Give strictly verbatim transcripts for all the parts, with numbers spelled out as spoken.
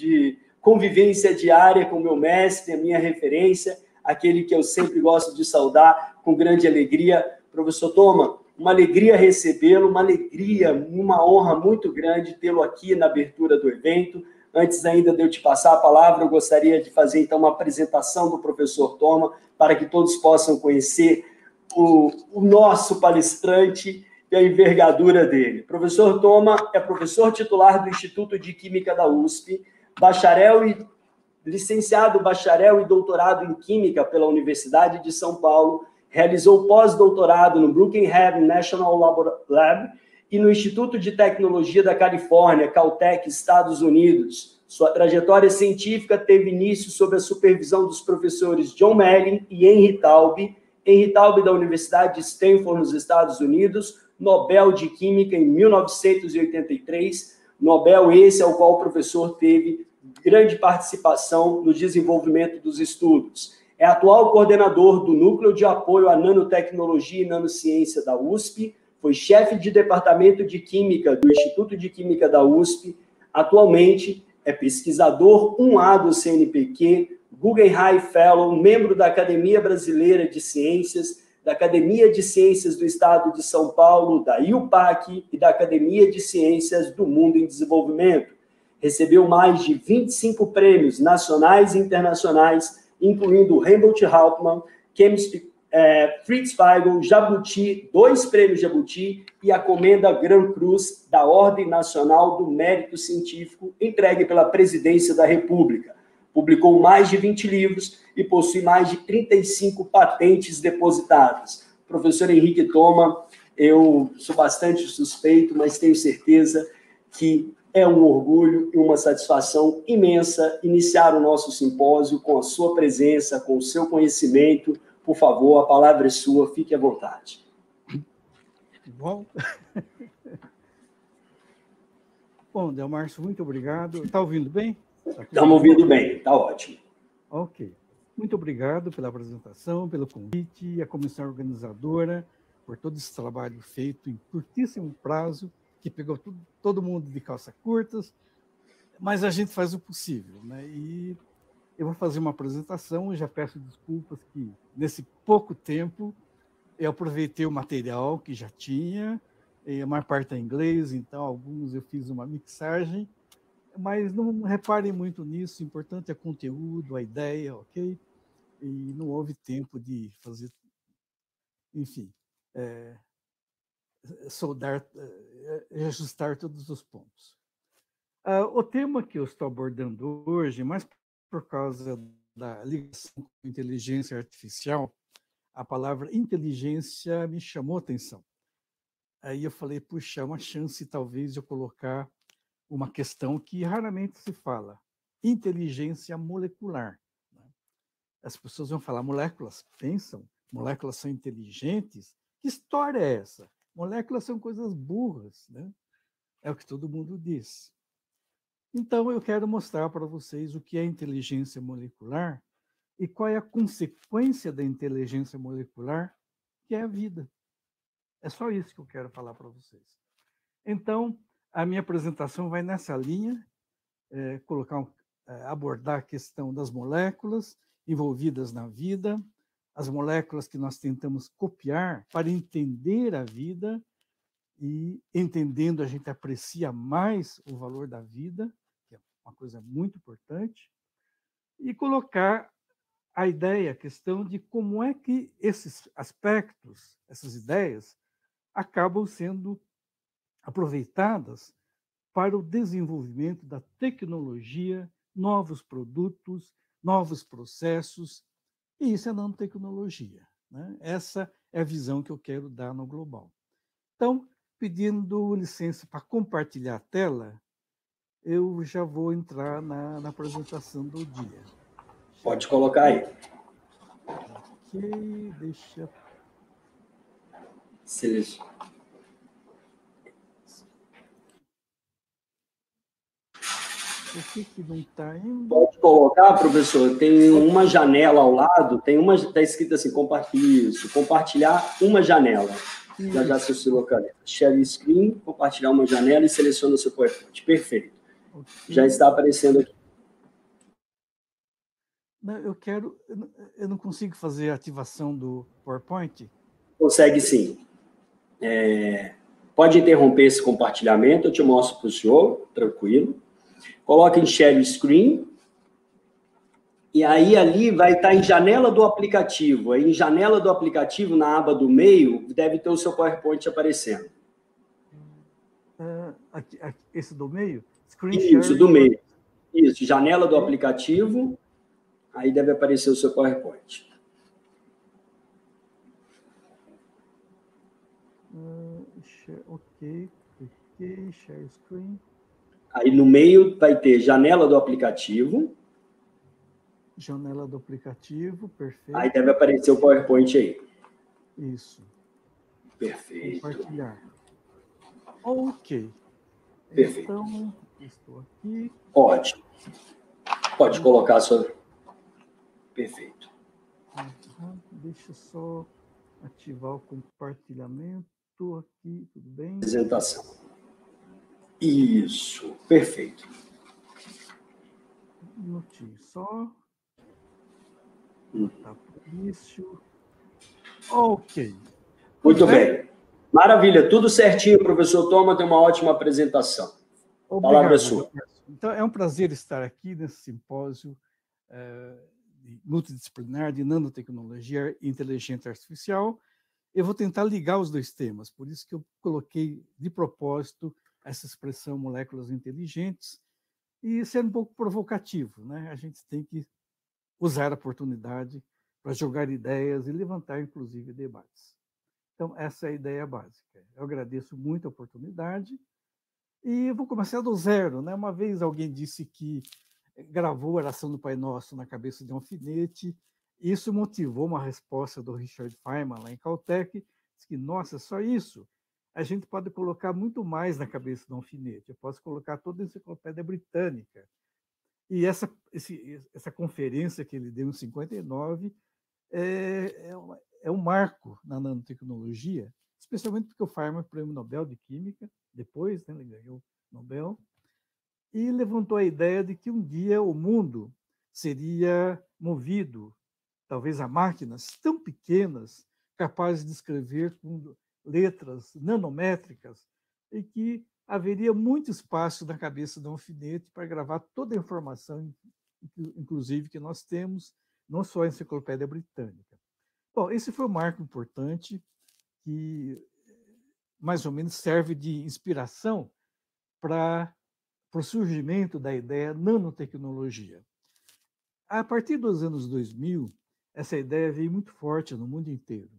de convivência diária com o meu mestre, a minha referência, aquele que eu sempre gosto de saudar com grande alegria. Professor Thoma, uma alegria recebê-lo, uma alegria, uma honra muito grande tê-lo aqui na abertura do evento. Antes ainda de eu te passar a palavra, eu gostaria de fazer, então, uma apresentação do professor Thoma, para que todos possam conhecer o, o nosso palestrante e a envergadura dele. Professor Thoma é professor titular do Instituto de Química da U S P, bacharel e licenciado, bacharel e doutorado em Química pela Universidade de São Paulo, realizou pós-doutorado no Brookhaven National Lab e no Instituto de Tecnologia da Califórnia, Caltech, Estados Unidos. Sua trajetória científica teve início sob a supervisão dos professores John Mellin e Henry Taube, Henry Taube da Universidade de Stanford, nos Estados Unidos, Nobel de Química em mil novecentos e oitenta e três, Nobel esse ao qual o professor teve grande participação no desenvolvimento dos estudos. É atual coordenador do Núcleo de Apoio à Nanotecnologia e Nanociência da U S P, foi chefe de Departamento de Química do Instituto de Química da U S P, atualmente é pesquisador um A do C N P Q, Guggenheim Fellow, membro da Academia Brasileira de Ciências, da Academia de Ciências do Estado de São Paulo, da I U P A C e da Academia de Ciências do Mundo em Desenvolvimento. Recebeu mais de vinte e cinco prêmios nacionais e internacionais, incluindo o Humboldt-Hauptmann, Chemistry, é, Fritz Feigl, Jabuti, dois prêmios Jabuti e a Comenda Gran Cruz da Ordem Nacional do Mérito Científico, entregue pela Presidência da República. Publicou mais de vinte livros e possui mais de trinta e cinco patentes depositadas. Professor Henrique Thoma, eu sou bastante suspeito, mas tenho certeza que é um orgulho e uma satisfação imensa iniciar o nosso simpósio com a sua presença, com o seu conhecimento. Por favor, a palavra é sua, fique à vontade. Bom, Bom Delmárcio, muito obrigado. Está ouvindo bem? Estamos ouvindo bem, está ótimo. Ok. Muito obrigado pela apresentação, pelo convite, e a comissão organizadora, por todo esse trabalho feito em curtíssimo prazo, que pegou tudo, todo mundo de calça curtas, mas a gente faz o possível, né? E eu vou fazer uma apresentação, e já peço desculpas que, nesse pouco tempo, eu aproveitei o material que já tinha, a maior parte é em inglês, então alguns eu fiz uma mixagem, mas não reparem muito nisso, o importante é o conteúdo, a ideia, ok? E não houve tempo de fazer, enfim, é, soldar, é, ajustar todos os pontos. Ah, o tema que eu estou abordando hoje, mais por causa da ligação com inteligência artificial, a palavra inteligência me chamou a atenção. Aí eu falei, puxa, é uma chance talvez de eu colocar uma questão que raramente se fala, inteligência molecular. As pessoas vão falar, moléculas pensam, moléculas são inteligentes? Que história é essa? Moléculas são coisas burras, né? É o que todo mundo diz. Então, eu quero mostrar para vocês o que é inteligência molecular e qual é a consequência da inteligência molecular, que é a vida. É só isso que eu quero falar para vocês. Então, a minha apresentação vai nessa linha, é, colocar um, é, abordar a questão das moléculas envolvidas na vida, as moléculas que nós tentamos copiar para entender a vida, e entendendo a gente aprecia mais o valor da vida, que é uma coisa muito importante, e colocar a ideia, a questão de como é que esses aspectos, essas ideias, acabam sendo aproveitadas para o desenvolvimento da tecnologia, novos produtos, novos processos, e isso é nanotecnologia, né? Essa é a visão que eu quero dar no global. Então, pedindo licença para compartilhar a tela, eu já vou entrar na, na apresentação do dia. Pode colocar aí. Ok, deixa... Seleciona. Por que que não está indo? Pode colocar, professor. Tem uma janela ao lado, tem uma, está escrito assim, compartilhar isso, compartilhar uma janela. Isso. Já já se localiza. Share screen, compartilhar uma janela e seleciona o seu PowerPoint. Perfeito. Okay. Já está aparecendo aqui. Não, eu quero... Eu não, eu não consigo fazer a ativação do PowerPoint? Consegue sim. É, pode interromper esse compartilhamento, eu te mostro para o senhor, tranquilo. Coloque em share screen. E aí, ali vai estar em janela do aplicativo. Aí, em janela do aplicativo, na aba do meio, deve ter o seu PowerPoint aparecendo. Uh, aqui, aqui, esse do meio? Screen Isso, sharing. do meio. Isso, janela do aplicativo. Aí deve aparecer o seu PowerPoint. Uh, share, ok, ok, share screen. Aí, no meio, vai ter janela do aplicativo. Janela do aplicativo, perfeito. Aí deve aparecer o PowerPoint aí. Isso. Perfeito. Compartilhar. Ok. Perfeito. Então, estou aqui. Pode. Pode colocar a sua... Perfeito. Uhum. Deixa eu só ativar o compartilhamento aqui, tudo bem? Apresentação. Isso, perfeito. Um minutinho só. Hum. Tá por início. Ok. Muito bem. Maravilha, tudo certinho, professor Toma, tem uma ótima apresentação. Obrigado, Palavra sua. Então, é um prazer estar aqui nesse simpósio é, multidisciplinar de nanotecnologia e inteligência artificial. Eu vou tentar ligar os dois temas, por isso que eu coloquei de propósito essa expressão moléculas inteligentes e ser um pouco provocativo, né? A gente tem que usar a oportunidade para jogar ideias e levantar, inclusive, debates. Então, essa é a ideia básica. Eu agradeço muito a oportunidade e vou começar do zero, né? Uma vez alguém disse que gravou a oração do Pai Nosso na cabeça de um alfinete. Isso motivou uma resposta do Richard Feynman, lá em Caltech, disse que, nossa, só isso? A gente pode colocar muito mais na cabeça de um alfinete. Eu posso colocar toda a enciclopédia britânica. E essa, esse, essa conferência que ele deu em cinquenta e nove é, é, uma, é um marco na nanotecnologia, especialmente porque o Feynman, prêmio Nobel de Química, depois, né, ele ganhou o Nobel, e levantou a ideia de que um dia o mundo seria movido, talvez, a máquinas tão pequenas, capazes de escrever com letras nanométricas, e que haveria muito espaço na cabeça de um alfinete para gravar toda a informação, inclusive, que nós temos, não só a Enciclopédia Britânica. Bom, esse foi um marco importante que, mais ou menos, serve de inspiração para para o surgimento da ideia nanotecnologia. A partir dos anos dois mil, essa ideia veio muito forte no mundo inteiro.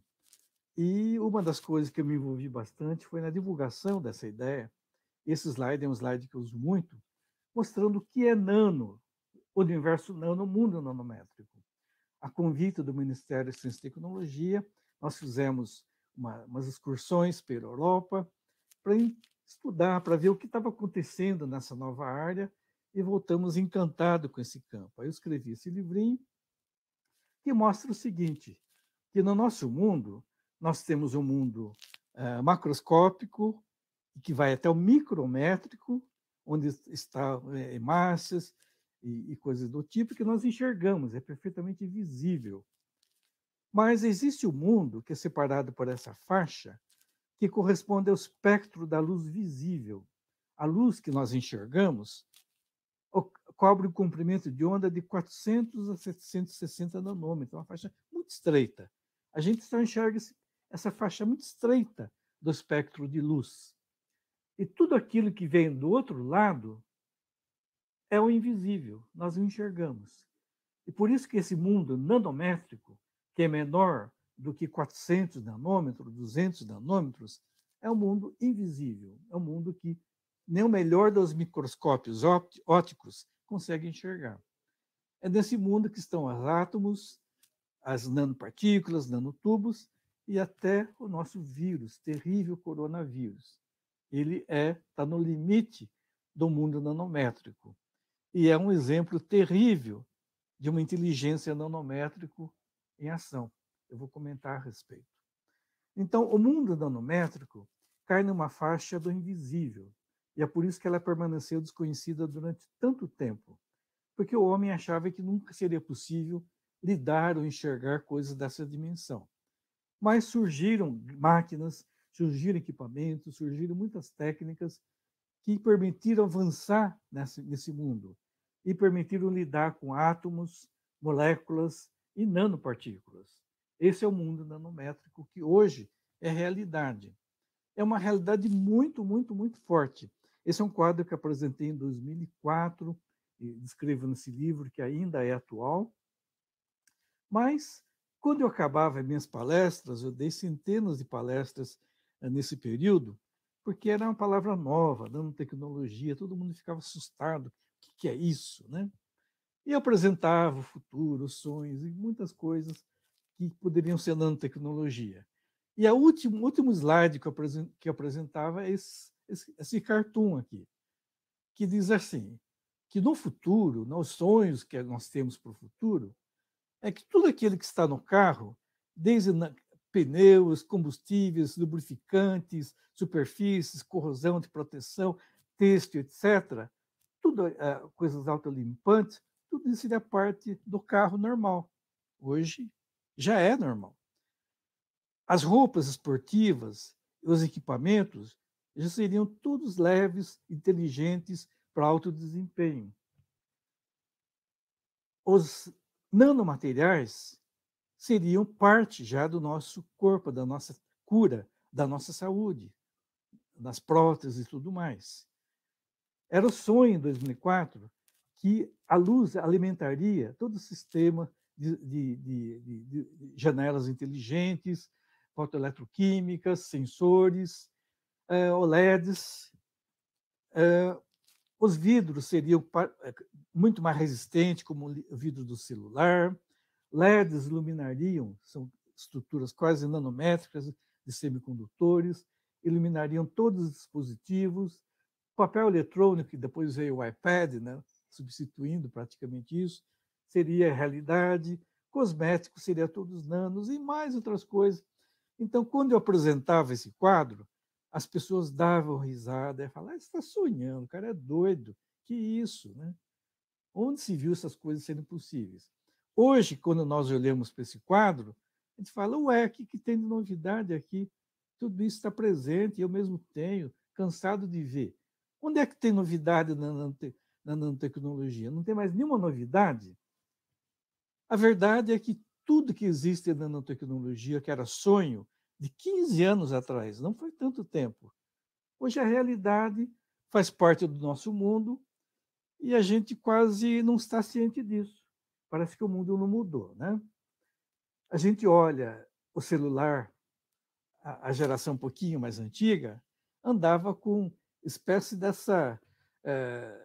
E uma das coisas que eu me envolvi bastante foi na divulgação dessa ideia. Esse slide é um slide que eu uso muito, mostrando o que é nano, o universo nano, o mundo nanométrico. A convite do Ministério de Ciência e Tecnologia, nós fizemos uma, umas excursões pela Europa para estudar, para ver o que estava acontecendo nessa nova área, e voltamos encantados com esse campo. Aí eu escrevi esse livrinho que mostra o seguinte, que no nosso mundo, nós temos um mundo uh, macroscópico, que vai até o micrométrico, onde está é, hemácias e, e coisas do tipo que nós enxergamos, é perfeitamente visível. Mas existe um mundo que é separado por essa faixa, que corresponde ao espectro da luz visível. A luz que nós enxergamos cobre o comprimento de onda de quatrocentos a setecentos e sessenta nanômetros, uma faixa muito estreita. A gente só enxerga essa faixa muito estreita do espectro de luz. E tudo aquilo que vem do outro lado é o invisível, nós não enxergamos. E por isso que esse mundo nanométrico, que é menor do que quatrocentos nanômetros, duzentos nanômetros, é um mundo invisível, é um mundo que nem o melhor dos microscópios ópticos consegue enxergar. É nesse mundo que estão os átomos, as nanopartículas, nanotubos e até o nosso vírus, terrível coronavírus. Ele é, está no limite do mundo nanométrico. E é um exemplo terrível de uma inteligência nanométrica em ação. Eu vou comentar a respeito. Então, o mundo nanométrico cai numa faixa do invisível, e é por isso que ela permaneceu desconhecida durante tanto tempo, porque o homem achava que nunca seria possível lidar ou enxergar coisas dessa dimensão. Mas surgiram máquinas, surgiram equipamentos, surgiram muitas técnicas que permitiram avançar nesse, nesse mundo e permitiram lidar com átomos, moléculas e nanopartículas. Esse é o mundo nanométrico que hoje é realidade. É uma realidade muito, muito, muito forte. Esse é um quadro que apresentei em dois mil e quatro, e descrevo nesse livro, que ainda é atual. Mas, quando eu acabava minhas palestras, eu dei centenas de palestras nesse período, porque era uma palavra nova, nanotecnologia, todo mundo ficava assustado. O que é isso, né? E eu apresentava o futuro, os sonhos e muitas coisas que poderiam ser nanotecnologia. E o último, último slide que eu, que eu apresentava é esse, esse, esse cartoon aqui, que diz assim, que no futuro, nos sonhos que nós temos para o futuro, é que tudo aquilo que está no carro, desde pneus, combustíveis, lubrificantes, superfícies, corrosão de proteção, têxtil, etcétera, tudo uh, coisas autolimpantes, tudo isso seria parte do carro normal. Hoje já é normal. As roupas esportivas, os equipamentos, já seriam todos leves, inteligentes, para alto desempenho. Os nanomateriais seriam parte já do nosso corpo, da nossa cura, da nossa saúde, das próteses e tudo mais. Era o sonho em dois mil e quatro que a luz alimentaria todo o sistema de, de, de, de, de janelas inteligentes, fotoeletroquímicas, sensores, uh, O L E Ds. Uh, os vidros seriam muito mais resistentes, como o vidro do celular. L E Ds iluminariam, são estruturas quase nanométricas de semicondutores, iluminariam todos os dispositivos. Papel eletrônico, que depois veio o iPad, né, substituindo praticamente isso, seria realidade. Cosméticos seria todos nanos e mais outras coisas. Então, quando eu apresentava esse quadro, as pessoas davam risada e falavam, ah, você está sonhando, o cara é doido, que isso, né? Onde se viu essas coisas serem possíveis? Hoje, quando nós olhamos para esse quadro, a gente fala, ué, o que, que tem de novidade aqui? Tudo isso está presente, eu mesmo tenho, cansado de ver. Onde é que tem novidade na, nanote na nanotecnologia? Não tem mais nenhuma novidade? A verdade é que tudo que existe na nanotecnologia, que era sonho de quinze anos atrás, não foi tanto tempo. Hoje a realidade faz parte do nosso mundo e a gente quase não está ciente disso. Parece que o mundo não mudou, né? A gente olha o celular, a, a geração um pouquinho mais antiga, andava com espécie dessa... É,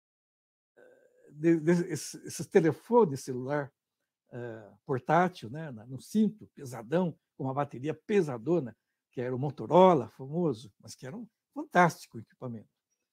de, de, esses, esses telefones celular uh, portátil, né, no cinto, pesadão, com uma bateria pesadona, que era o Motorola, famoso, mas que era um fantástico equipamento.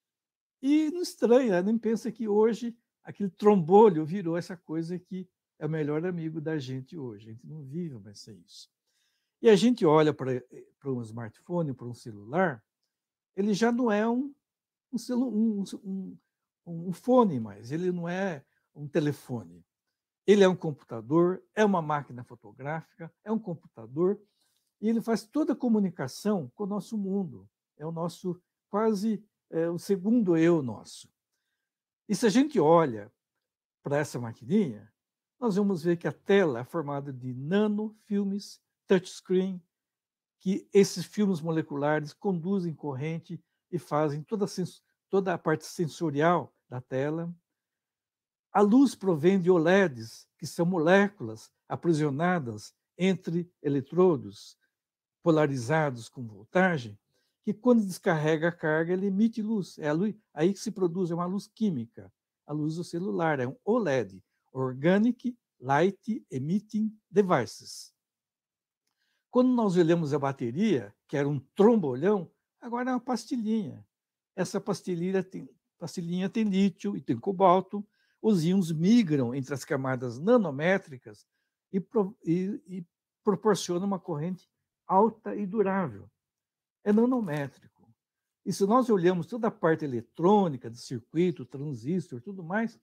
E não estranha, nem pensa que hoje aquele trombolho virou essa coisa que é o melhor amigo da gente hoje. A gente não vive mais sem isso. E a gente olha para um smartphone, para um celular, ele já não é um, um, celu, um, um, um fone mais, ele não é um telefone. Ele é um computador, é uma máquina fotográfica, é um computador, e ele faz toda a comunicação com o nosso mundo. É o nosso, quase, é, o segundo eu nosso. E se a gente olha para essa maquininha, nós vamos ver que a tela é formada de nanofilmes, touchscreen, que esses filmes moleculares conduzem corrente e fazem toda a, toda a parte sensorial da tela. A luz provém de O L E Ds, que são moléculas aprisionadas entre eletrodos polarizados com voltagem, que quando descarrega a carga, ele emite luz. É a luz aí que se produz é uma luz química. A luz do celular é um O L E D, Organic Light Emitting Devices. Quando nós olhamos a bateria, que era um trombolhão, agora é uma pastilhinha. Essa pastilhinha tem, pastilhinha tem lítio e tem cobalto. Os íons migram entre as camadas nanométricas e, pro, e, e proporcionam uma corrente alta e durável. É nanométrico. E se nós olhamos toda a parte eletrônica do circuito, transistor, tudo mais,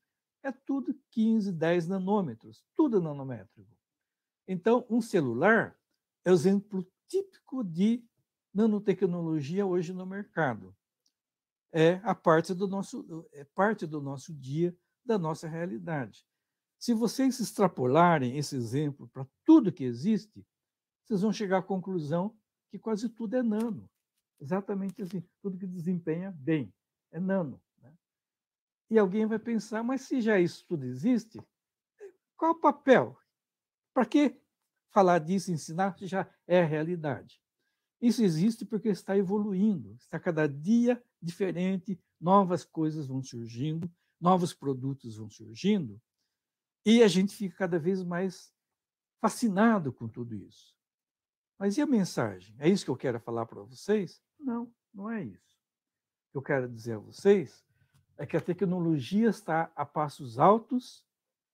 é tudo quinze, dez nanômetros, tudo nanométrico. Então, um celular é o exemplo típico de nanotecnologia hoje no mercado. É a parte do nosso, é parte do nosso dia, da nossa realidade. Se vocês extrapolarem esse exemplo para tudo que existe, vocês vão chegar à conclusão que quase tudo é nano. Exatamente assim, tudo que desempenha bem é nano. Né? E alguém vai pensar, mas se já isso tudo existe, qual o papel? Para que falar disso, ensinar, se já é a realidade? Isso existe porque está evoluindo, está cada dia diferente, novas coisas vão surgindo, novos produtos vão surgindo, e a gente fica cada vez mais fascinado com tudo isso. Mas e a mensagem? É isso que eu quero falar para vocês? Não, não é isso. O que eu quero dizer a vocês é que a tecnologia está a passos altos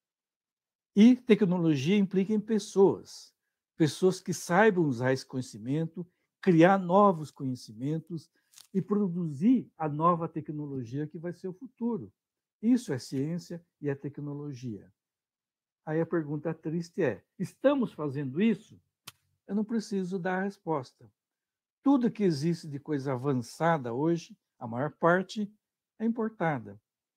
e tecnologia implica em pessoas. Pessoas que saibam usar esse conhecimento, criar novos conhecimentos e produzir a nova tecnologia que vai ser o futuro. Isso é ciência e é tecnologia. Aí a pergunta triste é: estamos fazendo isso? Eu não preciso dar a resposta. Tudo que existe de coisa avançada hoje, a maior parte, é importada.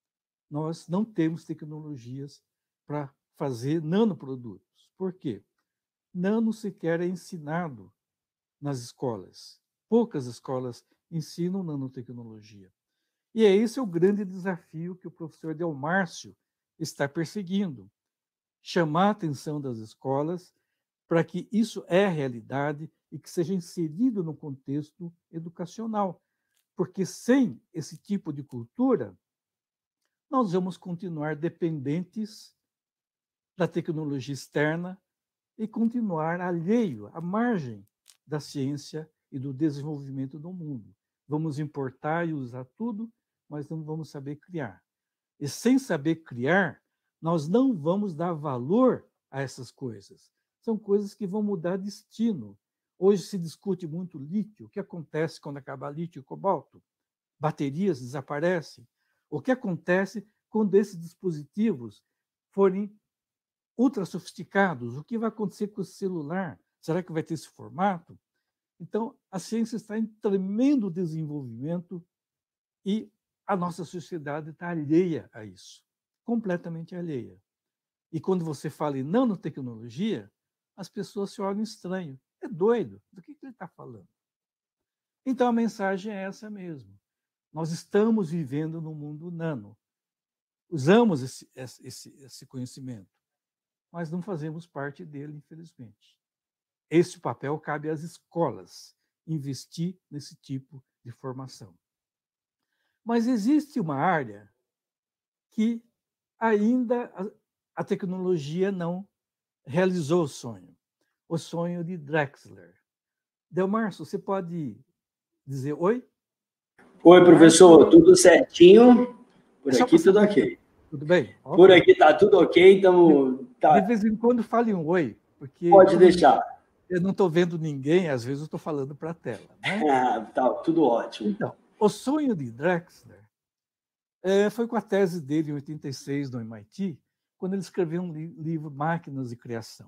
Nós não temos tecnologias para fazer nanoprodutos. Por quê? Nano sequer é ensinado nas escolas. Poucas escolas ensinam nanotecnologia. E é esse o grande desafio que o professor Delmárcio está perseguindo. Chamar a atenção das escolas para que isso é realidade e que seja inserido no contexto educacional. Porque sem esse tipo de cultura, nós vamos continuar dependentes da tecnologia externa e continuar alheio, à margem da ciência e do desenvolvimento do mundo. Vamos importar e usar tudo, mas não vamos saber criar. E sem saber criar, nós não vamos dar valor a essas coisas. São coisas que vão mudar destino. Hoje se discute muito lítio. O que acontece quando acaba lítio e cobalto? Baterias desaparecem. O que acontece quando esses dispositivos forem ultra sofisticados? O que vai acontecer com o celular? Será que vai ter esse formato? Então, a ciência está em tremendo desenvolvimento e a nossa sociedade está alheia a isso, completamente alheia. E quando você fala em nanotecnologia, as pessoas se olham estranho. É doido, do que ele está falando? Então, a mensagem é essa mesmo. Nós estamos vivendo no mundo nano. Usamos esse, esse, esse conhecimento, mas não fazemos parte dele, infelizmente. Esse papel cabe às escolas, investir nesse tipo de formação. Mas existe uma área que ainda a, a tecnologia não realizou o sonho, o sonho de Drexler. Delmárcio, você pode dizer oi? Oi, professor, tudo certinho? Por aqui tudo ok. Tudo bem? Por aqui está tudo ok, então... Tá. De vez em quando fale um oi, porque... Pode deixar. Eu não estou vendo ninguém, às vezes eu estou falando para a tela. Né? Ah, tá, tudo ótimo. Então, o sonho de Drexler é, foi com a tese dele em oitenta e seis no M I T, quando ele escreveu um li livro Máquinas de Criação.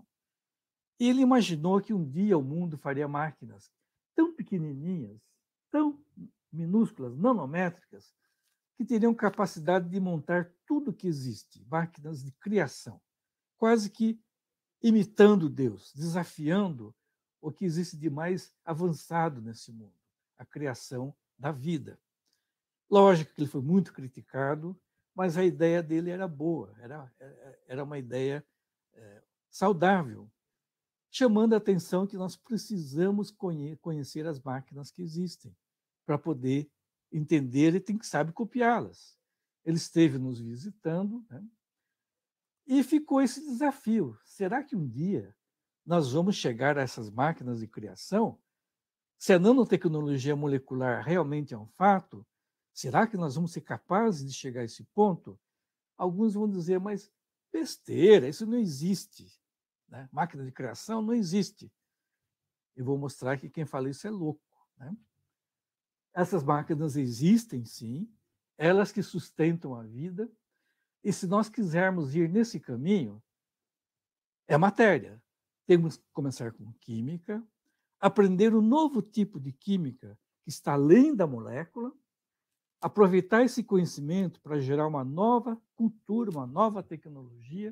E ele imaginou que um dia o mundo faria máquinas tão pequenininhas, tão minúsculas, nanométricas, que teriam capacidade de montar tudo que existe, máquinas de criação, quase que imitando Deus, desafiando o que existe de mais avançado nesse mundo, a criação da vida. Lógico que ele foi muito criticado, mas a ideia dele era boa, era, era uma ideia é, saudável, chamando a atenção que nós precisamos conhecer as máquinas que existem para poder entender e tem que saber copiá-las. Ele esteve nos visitando, né? E ficou esse desafio. Será que um dia nós vamos chegar a essas máquinas de criação? Se a nanotecnologia molecular realmente é um fato, será que nós vamos ser capazes de chegar a esse ponto? Alguns vão dizer, mas besteira, isso não existe. Né? Máquina de criação não existe. Eu vou mostrar que quem fala isso é louco. Né? Essas máquinas existem, sim, elas que sustentam a vida, E se nós quisermos ir nesse caminho, é matéria. Temos que começar com química, aprender um novo tipo de química que está além da molécula, aproveitar esse conhecimento para gerar uma nova cultura, uma nova tecnologia,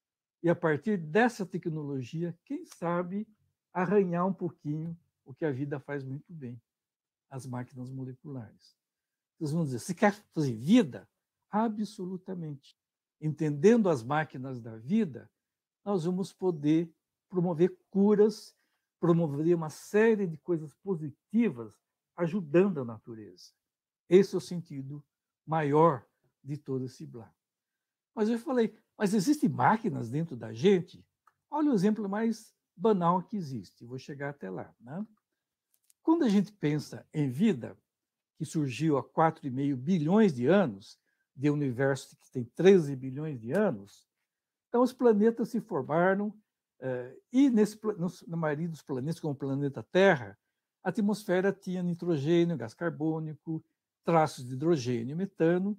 e a partir dessa tecnologia, quem sabe, arranhar um pouquinho o que a vida faz muito bem, as máquinas moleculares. Vocês vão dizer, se quer fazer vida? Absolutamente. Entendendo as máquinas da vida, nós vamos poder promover curas, promover uma série de coisas positivas, ajudando a natureza. Esse é o sentido maior de todo esse blá. Mas eu falei, mas existem máquinas dentro da gente? Olha o exemplo mais banal que existe. Vou chegar até lá. Né? Quando a gente pensa em vida, que surgiu há quatro vírgula cinco bilhões de anos, de um universo que tem treze bilhões de anos, então os planetas se formaram, eh, e nesse, na maioria dos planetas, como o planeta Terra, a atmosfera tinha nitrogênio, gás carbônico, traços de hidrogênio e metano,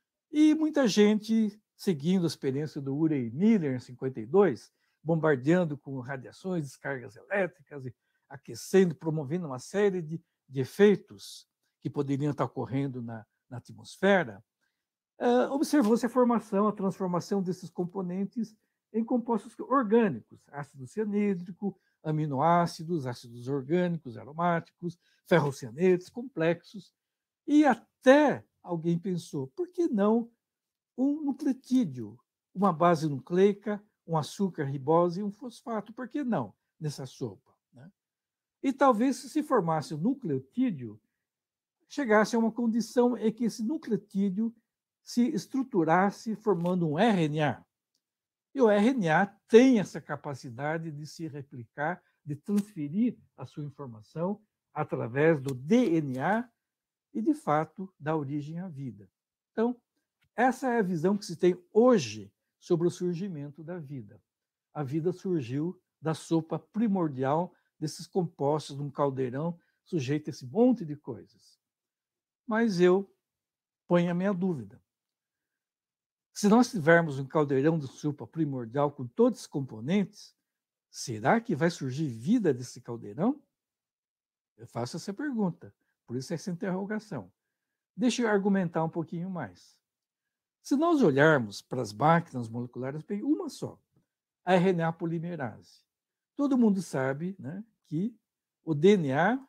e muita gente, seguindo a experiência do Urey Miller, em cinquenta e dois, bombardeando com radiações, descargas elétricas, e aquecendo, promovendo uma série de, de efeitos que poderiam estar ocorrendo na, na atmosfera, uh, observou-se a formação, a transformação desses componentes em compostos orgânicos, ácido cianídrico, aminoácidos, ácidos orgânicos, aromáticos, ferrocianetos, complexos, e até alguém pensou, por que não um nucleotídeo, uma base nucleica, um açúcar ribose e um fosfato, por que não nessa sopa? Né? E talvez se formasse o nucleotídeo, chegasse a uma condição em que esse nucleotídeo se estruturasse formando um R N A. E o R N A tem essa capacidade de se replicar, de transferir a sua informação através do D N A e, de fato, dar origem à vida. Então, essa é a visão que se tem hoje sobre o surgimento da vida. A vida surgiu da sopa primordial desses compostos num caldeirão sujeito a esse monte de coisas. Mas eu ponho a minha dúvida. Se nós tivermos um caldeirão de sopa primordial com todos os componentes, será que vai surgir vida desse caldeirão? Eu faço essa pergunta, por isso essa interrogação. Deixa eu argumentar um pouquinho mais. Se nós olharmos para as máquinas moleculares, tem uma só, a R N A polimerase. Todo mundo sabe, né, que o D N A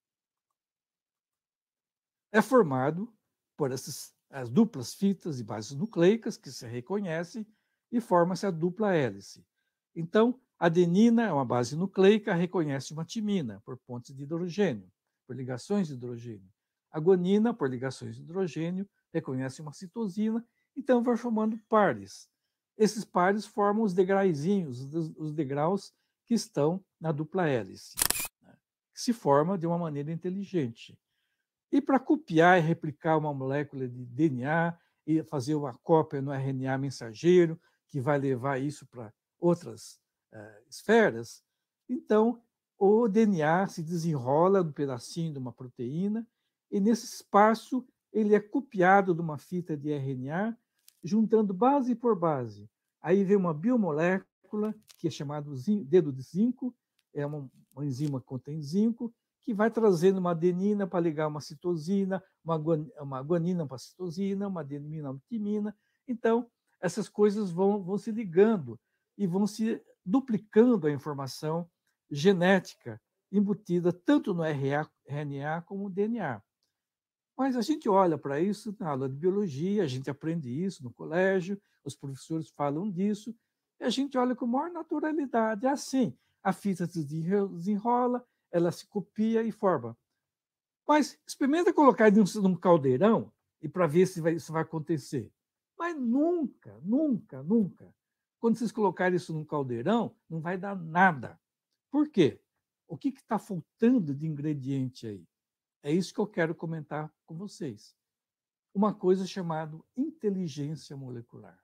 é formado por essas as duplas fitas e bases nucleicas que se reconhecem e forma-se a dupla hélice. Então, a adenina é uma base nucleica, reconhece uma timina por pontes de hidrogênio, por ligações de hidrogênio. A guanina, por ligações de hidrogênio, reconhece uma citosina, então vai formando pares. Esses pares formam os degraizinhos, os degraus que estão na dupla hélice, né, que se forma de uma maneira inteligente. E para copiar e replicar uma molécula de D N A e fazer uma cópia no R N A mensageiro, que vai levar isso para outras uh, esferas, então o D N A se desenrola num pedacinho de uma proteína e nesse espaço ele é copiado de uma fita de R N A, juntando base por base. Aí vem uma biomolécula, que é chamada dedo de zinco, é uma, uma enzima que contém zinco, que vai trazendo uma adenina para ligar uma citosina, uma, uma guanina para citosina, uma adenina para timina. Então, essas coisas vão, vão se ligando e vão se duplicando a informação genética embutida tanto no R N A como no D N A. Mas a gente olha para isso na aula de biologia, a gente aprende isso no colégio, os professores falam disso, e a gente olha com a maior naturalidade. É assim, a fita se desenrola, ela se copia e forma. Mas experimenta colocar isso num caldeirão e para ver se vai, isso vai acontecer. Mas nunca, nunca, nunca. Quando vocês colocarem isso num caldeirão, não vai dar nada. Por quê? O que está faltando de ingrediente aí? É isso que eu quero comentar com vocês. Uma coisa chamada inteligência molecular.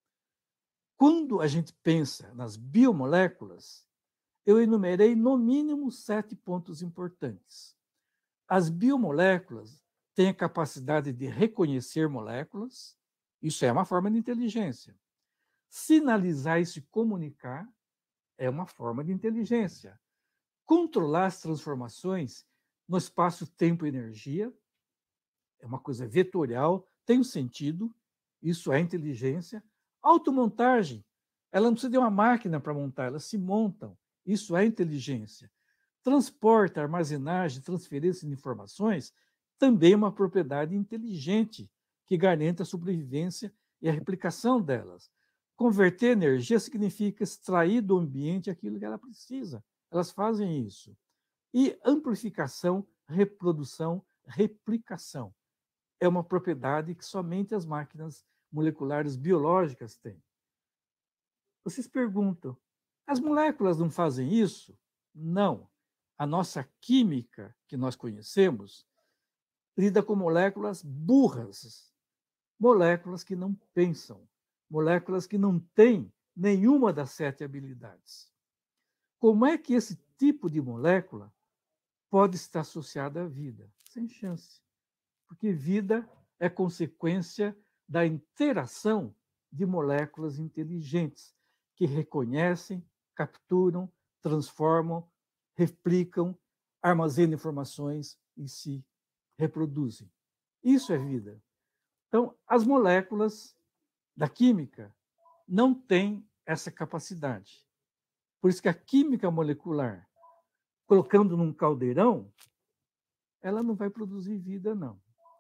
Quando a gente pensa nas biomoléculas, eu enumerei no mínimo sete pontos importantes. As biomoléculas têm a capacidade de reconhecer moléculas, Isso é uma forma de inteligência. Sinalizar e se comunicar é uma forma de inteligência. Controlar as transformações no espaço, tempo e energia é uma coisa vetorial, tem um sentido, isso é inteligência. Automontagem, ela não precisa de uma máquina para montar, elas se montam, isso é inteligência. Transporte, armazenagem, transferência de informações, também é uma propriedade inteligente que garante a sobrevivência e a replicação delas. Converter energia significa extrair do ambiente aquilo que ela precisa. Elas fazem isso. E amplificação, reprodução, replicação. É uma propriedade que somente as máquinas moleculares biológicas têm. Vocês perguntam, as moléculas não fazem isso? Não. A nossa química, que nós conhecemos, lida com moléculas burras, moléculas que não pensam, moléculas que não têm nenhuma das sete habilidades. Como é que esse tipo de molécula pode estar associada à vida? Sem chance. Porque vida é consequência da interação de moléculas inteligentes que reconhecem, capturam, transformam, replicam, armazenam informações e se reproduzem. Isso é vida. Então, as moléculas da química não têm essa capacidade. Por isso que a química molecular, colocando num caldeirão, ela não vai produzir vida, não.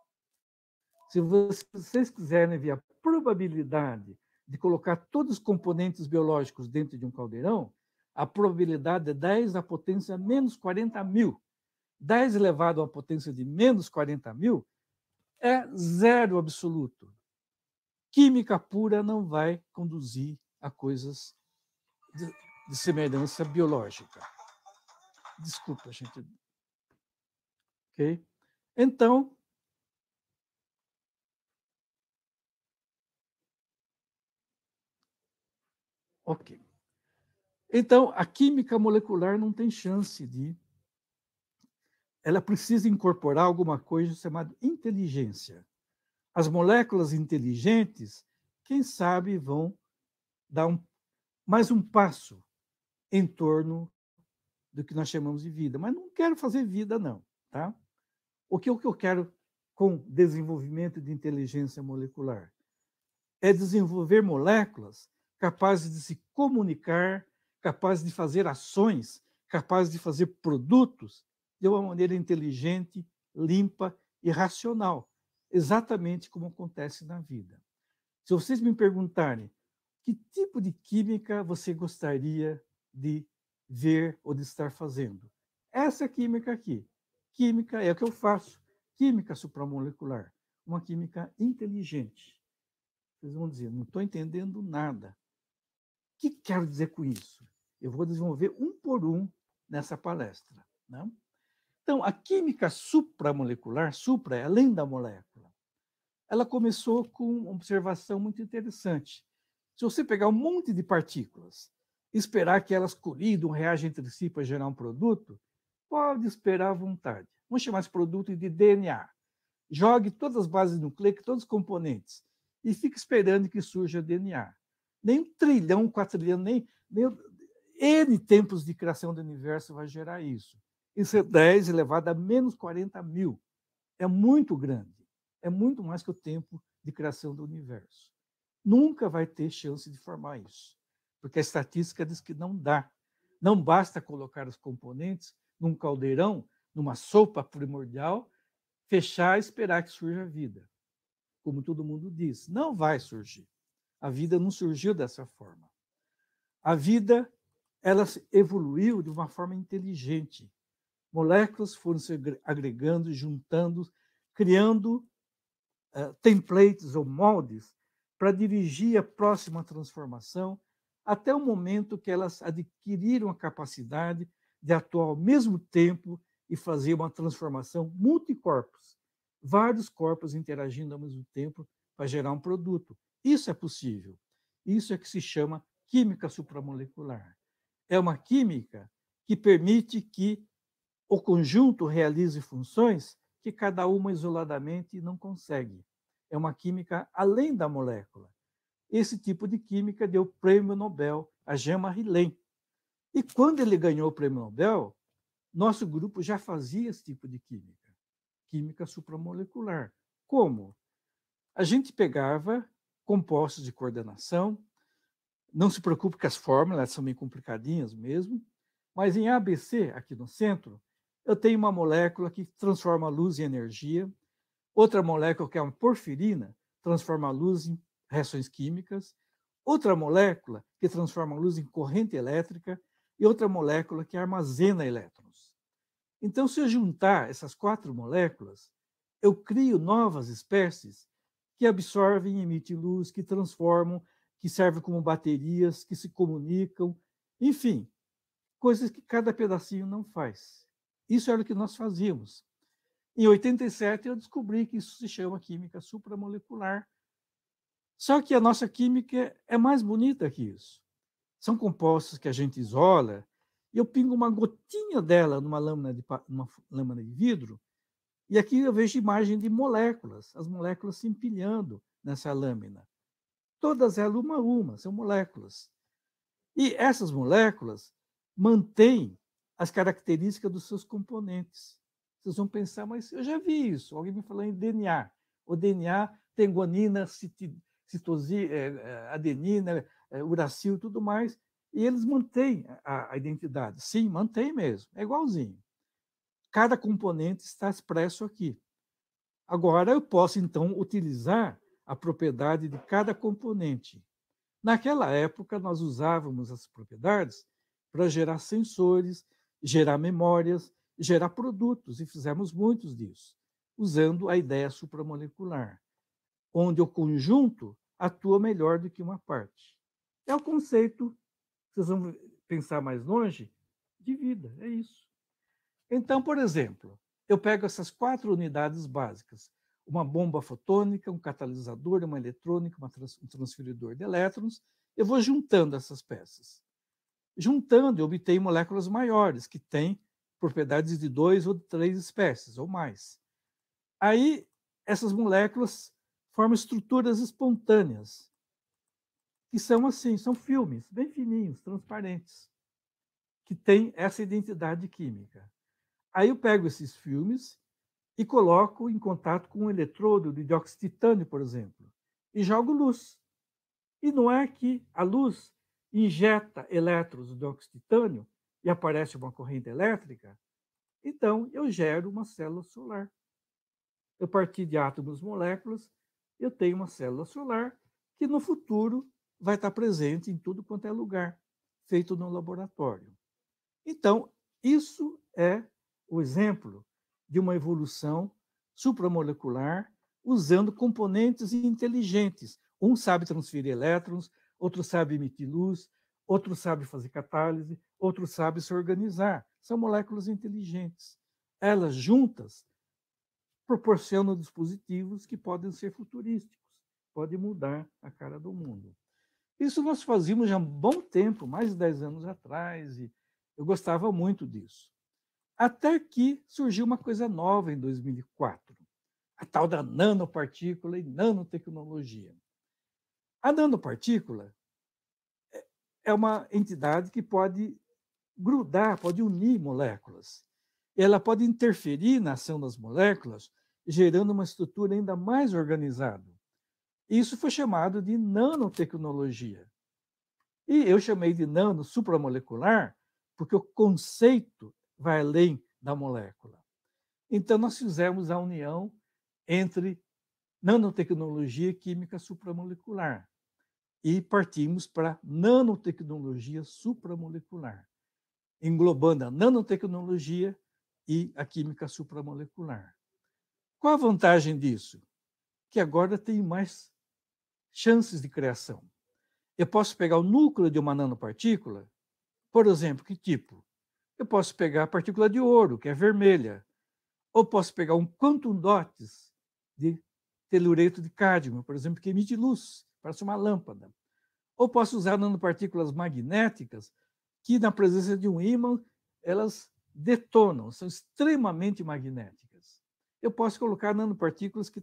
Se vocês quiserem ver a probabilidade de colocar todos os componentes biológicos dentro de um caldeirão, a probabilidade é dez à potência menos quarenta mil. dez elevado à potência de menos quarenta mil é zero absoluto. Química pura não vai conduzir a coisas de, de semelhança biológica. Desculpa, gente. Ok? Então, ok. Então, a química molecular não tem chance de... Ela precisa incorporar alguma coisa chamada inteligência. As moléculas inteligentes, quem sabe, vão dar um, mais um passo em torno do que nós chamamos de vida. Mas não quero fazer vida, não. Tá? O que, o que eu quero com desenvolvimento de inteligência molecular? É desenvolver moléculas capazes de se comunicar, capazes de fazer ações, capazes de fazer produtos de uma maneira inteligente, limpa e racional, exatamente como acontece na vida. Se vocês me perguntarem que tipo de química você gostaria de ver ou de estar fazendo, essa química aqui, química é o que eu faço, química supramolecular, uma química inteligente. Vocês vão dizer, não estou entendendo nada. O que quero dizer com isso? Eu vou desenvolver um por um nessa palestra. Né? Então, a química supramolecular, supra é além da molécula, ela começou com uma observação muito interessante. Se você pegar um monte de partículas e esperar que elas colidam, reagem entre si para gerar um produto, pode esperar à vontade. Vamos chamar esse produto de D N A. Jogue todas as bases nucleicas, todos os componentes, e fique esperando que surja D N A. Nem um trilhão, quatrilhão, nem, nem N tempos de criação do universo vai gerar isso. Isso é dez elevado a menos quarenta mil. É muito grande. É muito mais que o tempo de criação do universo. Nunca vai ter chance de formar isso, porque a estatística diz que não dá. Não basta colocar os componentes num caldeirão, numa sopa primordial, fechar e esperar que surja a vida. Como todo mundo diz, não vai surgir. A vida não surgiu dessa forma. A vida, ela evoluiu de uma forma inteligente. Moléculas foram se agregando, juntando, criando uh, templates ou moldes para dirigir a próxima transformação até o momento que elas adquiriram a capacidade de atuar ao mesmo tempo e fazer uma transformação multicorpos, vários corpos interagindo ao mesmo tempo para gerar um produto. Isso é possível. Isso é que se chama química supramolecular. É uma química que permite que o conjunto realize funções que cada uma isoladamente não consegue. é uma química além da molécula. Esse tipo de química deu o prêmio Nobel a Jean-Marie Lehn. E quando ele ganhou o prêmio Nobel, nosso grupo já fazia esse tipo de química, química supramolecular. Como? A gente pegava compostos de coordenação, não se preocupe que as fórmulas são meio complicadinhas mesmo, mas em A B C, aqui no centro, eu tenho uma molécula que transforma a luz em energia, outra molécula, que é uma porfirina, transforma a luz em reações químicas, outra molécula que transforma a luz em corrente elétrica e outra molécula que armazena elétrons. Então, se eu juntar essas quatro moléculas, eu crio novas espécies que absorvem e emitem luz, que transformam, que servem como baterias, que se comunicam, enfim, coisas que cada pedacinho não faz. Isso era o que nós fazíamos. Em oitenta e sete, eu descobri que isso se chama química supramolecular. Só que a nossa química é mais bonita que isso. São compostos que a gente isola, e eu pingo uma gotinha dela numa lâmina de, numa lâmina de vidro, e aqui eu vejo imagem de moléculas, as moléculas se empilhando nessa lâmina. Todas elas, uma a uma, são moléculas. E essas moléculas mantêm as características dos seus componentes. Vocês vão pensar, mas eu já vi isso. Alguém me falou em D N A. O D N A tem guanina, citosina, adenina, uracil e tudo mais. E eles mantêm a, a identidade. Sim, mantém mesmo. É igualzinho. Cada componente está expresso aqui. Agora, eu posso, então, utilizar a propriedade de cada componente. Naquela época, nós usávamos as propriedades para gerar sensores, gerar memórias, gerar produtos, e fizemos muitos disso, usando a ideia supramolecular, onde o conjunto atua melhor do que uma parte. É o conceito, vocês vão pensar mais longe, de vida, é isso. Então, por exemplo, eu pego essas quatro unidades básicas, uma bomba fotônica, um catalisador, uma eletrônica, uma trans, um transferidor de elétrons, eu vou juntando essas peças. Juntando, eu obtenho moléculas maiores, que têm propriedades de dois ou três espécies, ou mais. Aí, essas moléculas formam estruturas espontâneas, que são assim, são filmes, bem fininhos, transparentes, que têm essa identidade química. Aí eu pego esses filmes e coloco em contato com um eletrodo de dióxido de titânio, por exemplo, e jogo luz. E não é que a luz injeta elétrons de dióxido de titânio e aparece uma corrente elétrica? Então, eu gero uma célula solar. Eu parti de átomos, moléculas, eu tenho uma célula solar que no futuro vai estar presente em tudo quanto é lugar, feito no laboratório. Então, isso é o exemplo de uma evolução supramolecular usando componentes inteligentes. Um sabe transferir elétrons, outro sabe emitir luz, outro sabe fazer catálise, outro sabe se organizar. São moléculas inteligentes. Elas juntas proporcionam dispositivos que podem ser futurísticos, podem mudar a cara do mundo. Isso nós fazíamos já há um bom tempo, mais de dez anos atrás, e eu gostava muito disso. Até que surgiu uma coisa nova em dois mil e quatro, a tal da nanopartícula e nanotecnologia. A nanopartícula é uma entidade que pode grudar, pode unir moléculas. Ela pode interferir na ação das moléculas, gerando uma estrutura ainda mais organizada. Isso foi chamado de nanotecnologia. E eu chamei de nano supramolecular porque o conceito vai além da molécula. Então, nós fizemos a união entre nanotecnologia e química supramolecular e partimos para nanotecnologia supramolecular, englobando a nanotecnologia e a química supramolecular. Qual a vantagem disso? Que agora tem mais chances de criação. Eu posso pegar o núcleo de uma nanopartícula, por exemplo, que tipo? Eu posso pegar a partícula de ouro, que é vermelha, ou posso pegar um quantum dots de telureto de cádmio, por exemplo, que emite luz, parece uma lâmpada. Ou posso usar nanopartículas magnéticas, que na presença de um ímã, elas detonam, são extremamente magnéticas. Eu posso colocar nanopartículas que têm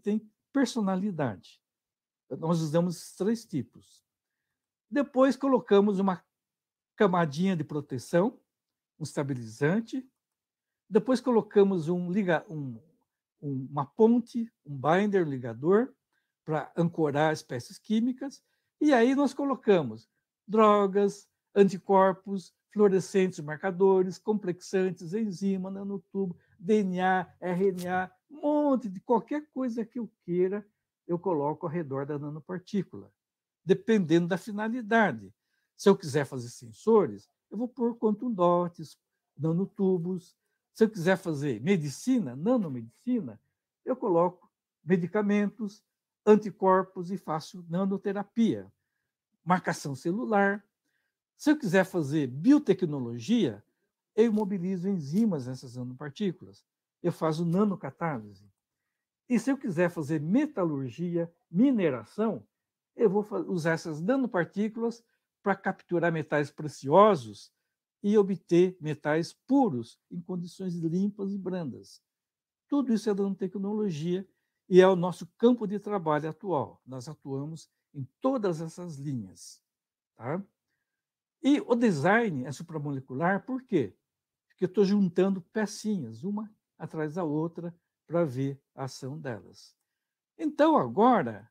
personalidade. Nós usamos esses três tipos. Depois colocamos uma camadinha de proteção, um estabilizante. Depois colocamos um, liga, um, uma ponte, um binder, um ligador, para ancorar espécies químicas. E aí nós colocamos drogas, anticorpos, fluorescentes marcadores, complexantes, enzima, nanotubo, D N A, R N A, um monte de qualquer coisa que eu queira, eu coloco ao redor da nanopartícula, dependendo da finalidade. Se eu quiser fazer sensores, eu vou pôr quantum dots, nanotubos. Se eu quiser fazer medicina, nanomedicina, eu coloco medicamentos, anticorpos e faço nanoterapia, marcação celular. Se eu quiser fazer biotecnologia, eu imobilizo enzimas nessas nanopartículas. Eu faço nanocatálise. E se eu quiser fazer metalurgia, mineração, eu vou usar essas nanopartículas para capturar metais preciosos e obter metais puros em condições limpas e brandas. Tudo isso é nanotecnologia e é o nosso campo de trabalho atual. Nós atuamos em todas essas linhas. Tá? E o design é supramolecular, por quê? Porque eu estou juntando pecinhas, uma atrás da outra, para ver a ação delas. Então, agora,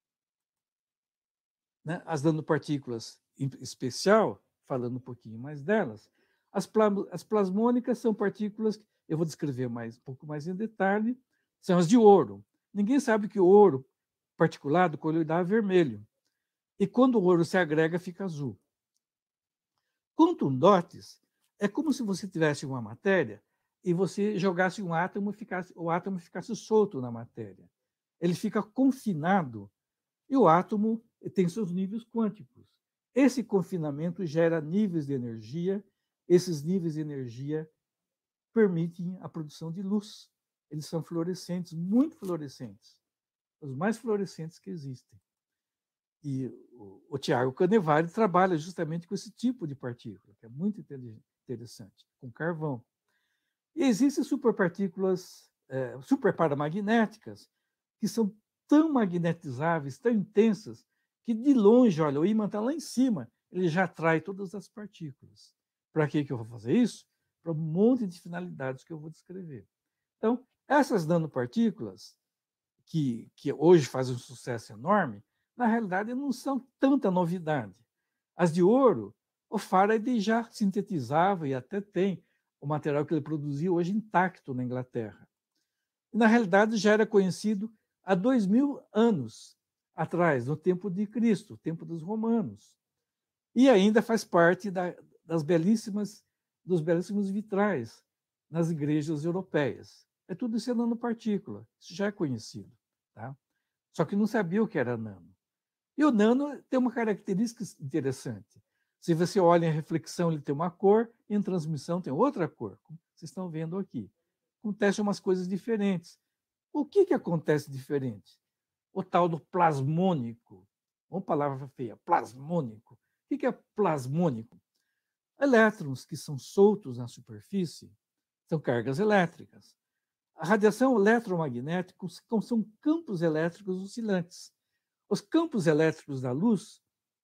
né, as nanopartículas em especial, falando um pouquinho mais delas, as, pla as plasmônicas são partículas, eu vou descrever mais, um pouco mais em detalhe, são as de ouro. Ninguém sabe que o ouro particulado, coloidal, é vermelho. E quando o ouro se agrega, fica azul. Quantum dots é como se você tivesse uma matéria e você jogasse um átomo e ficasse, o átomo ficasse solto na matéria. Ele fica confinado e o átomo tem seus níveis quânticos. Esse confinamento gera níveis de energia, esses níveis de energia permitem a produção de luz. Eles são fluorescentes, muito fluorescentes, os mais fluorescentes que existem. E o, o Tiago Canevari trabalha justamente com esse tipo de partícula, que é muito interessante, com carvão. E existem superpartículas, é, superparamagnéticas, que são tão magnetizáveis, tão intensas, que de longe, olha, o ímã está lá em cima, ele já atrai todas as partículas. Para que, que eu vou fazer isso? Para um monte de finalidades que eu vou descrever. Então, essas nanopartículas, que, que hoje fazem um sucesso enorme, na realidade não são tanta novidade. As de ouro, o Faraday já sintetizava e até tem o material que ele produziu hoje intacto na Inglaterra. E, na realidade, já era conhecido há dois mil anos atrás, no tempo de Cristo, tempo dos romanos. E ainda faz parte da, das belíssimas, dos belíssimos vitrais nas igrejas europeias. É tudo isso é nanopartícula, isso já é conhecido. Tá? Só que não sabia o que era nano. E o nano tem uma característica interessante. Se você olha em reflexão, ele tem uma cor, e em transmissão tem outra cor, como vocês estão vendo aqui. Acontecem umas coisas diferentes. O que, que acontece diferente? O tal do plasmônico. Uma palavra feia, plasmônico. O que, que é plasmônico? Elétrons que são soltos na superfície são cargas elétricas. A radiação eletromagnética são campos elétricos oscilantes. Os campos elétricos da luz,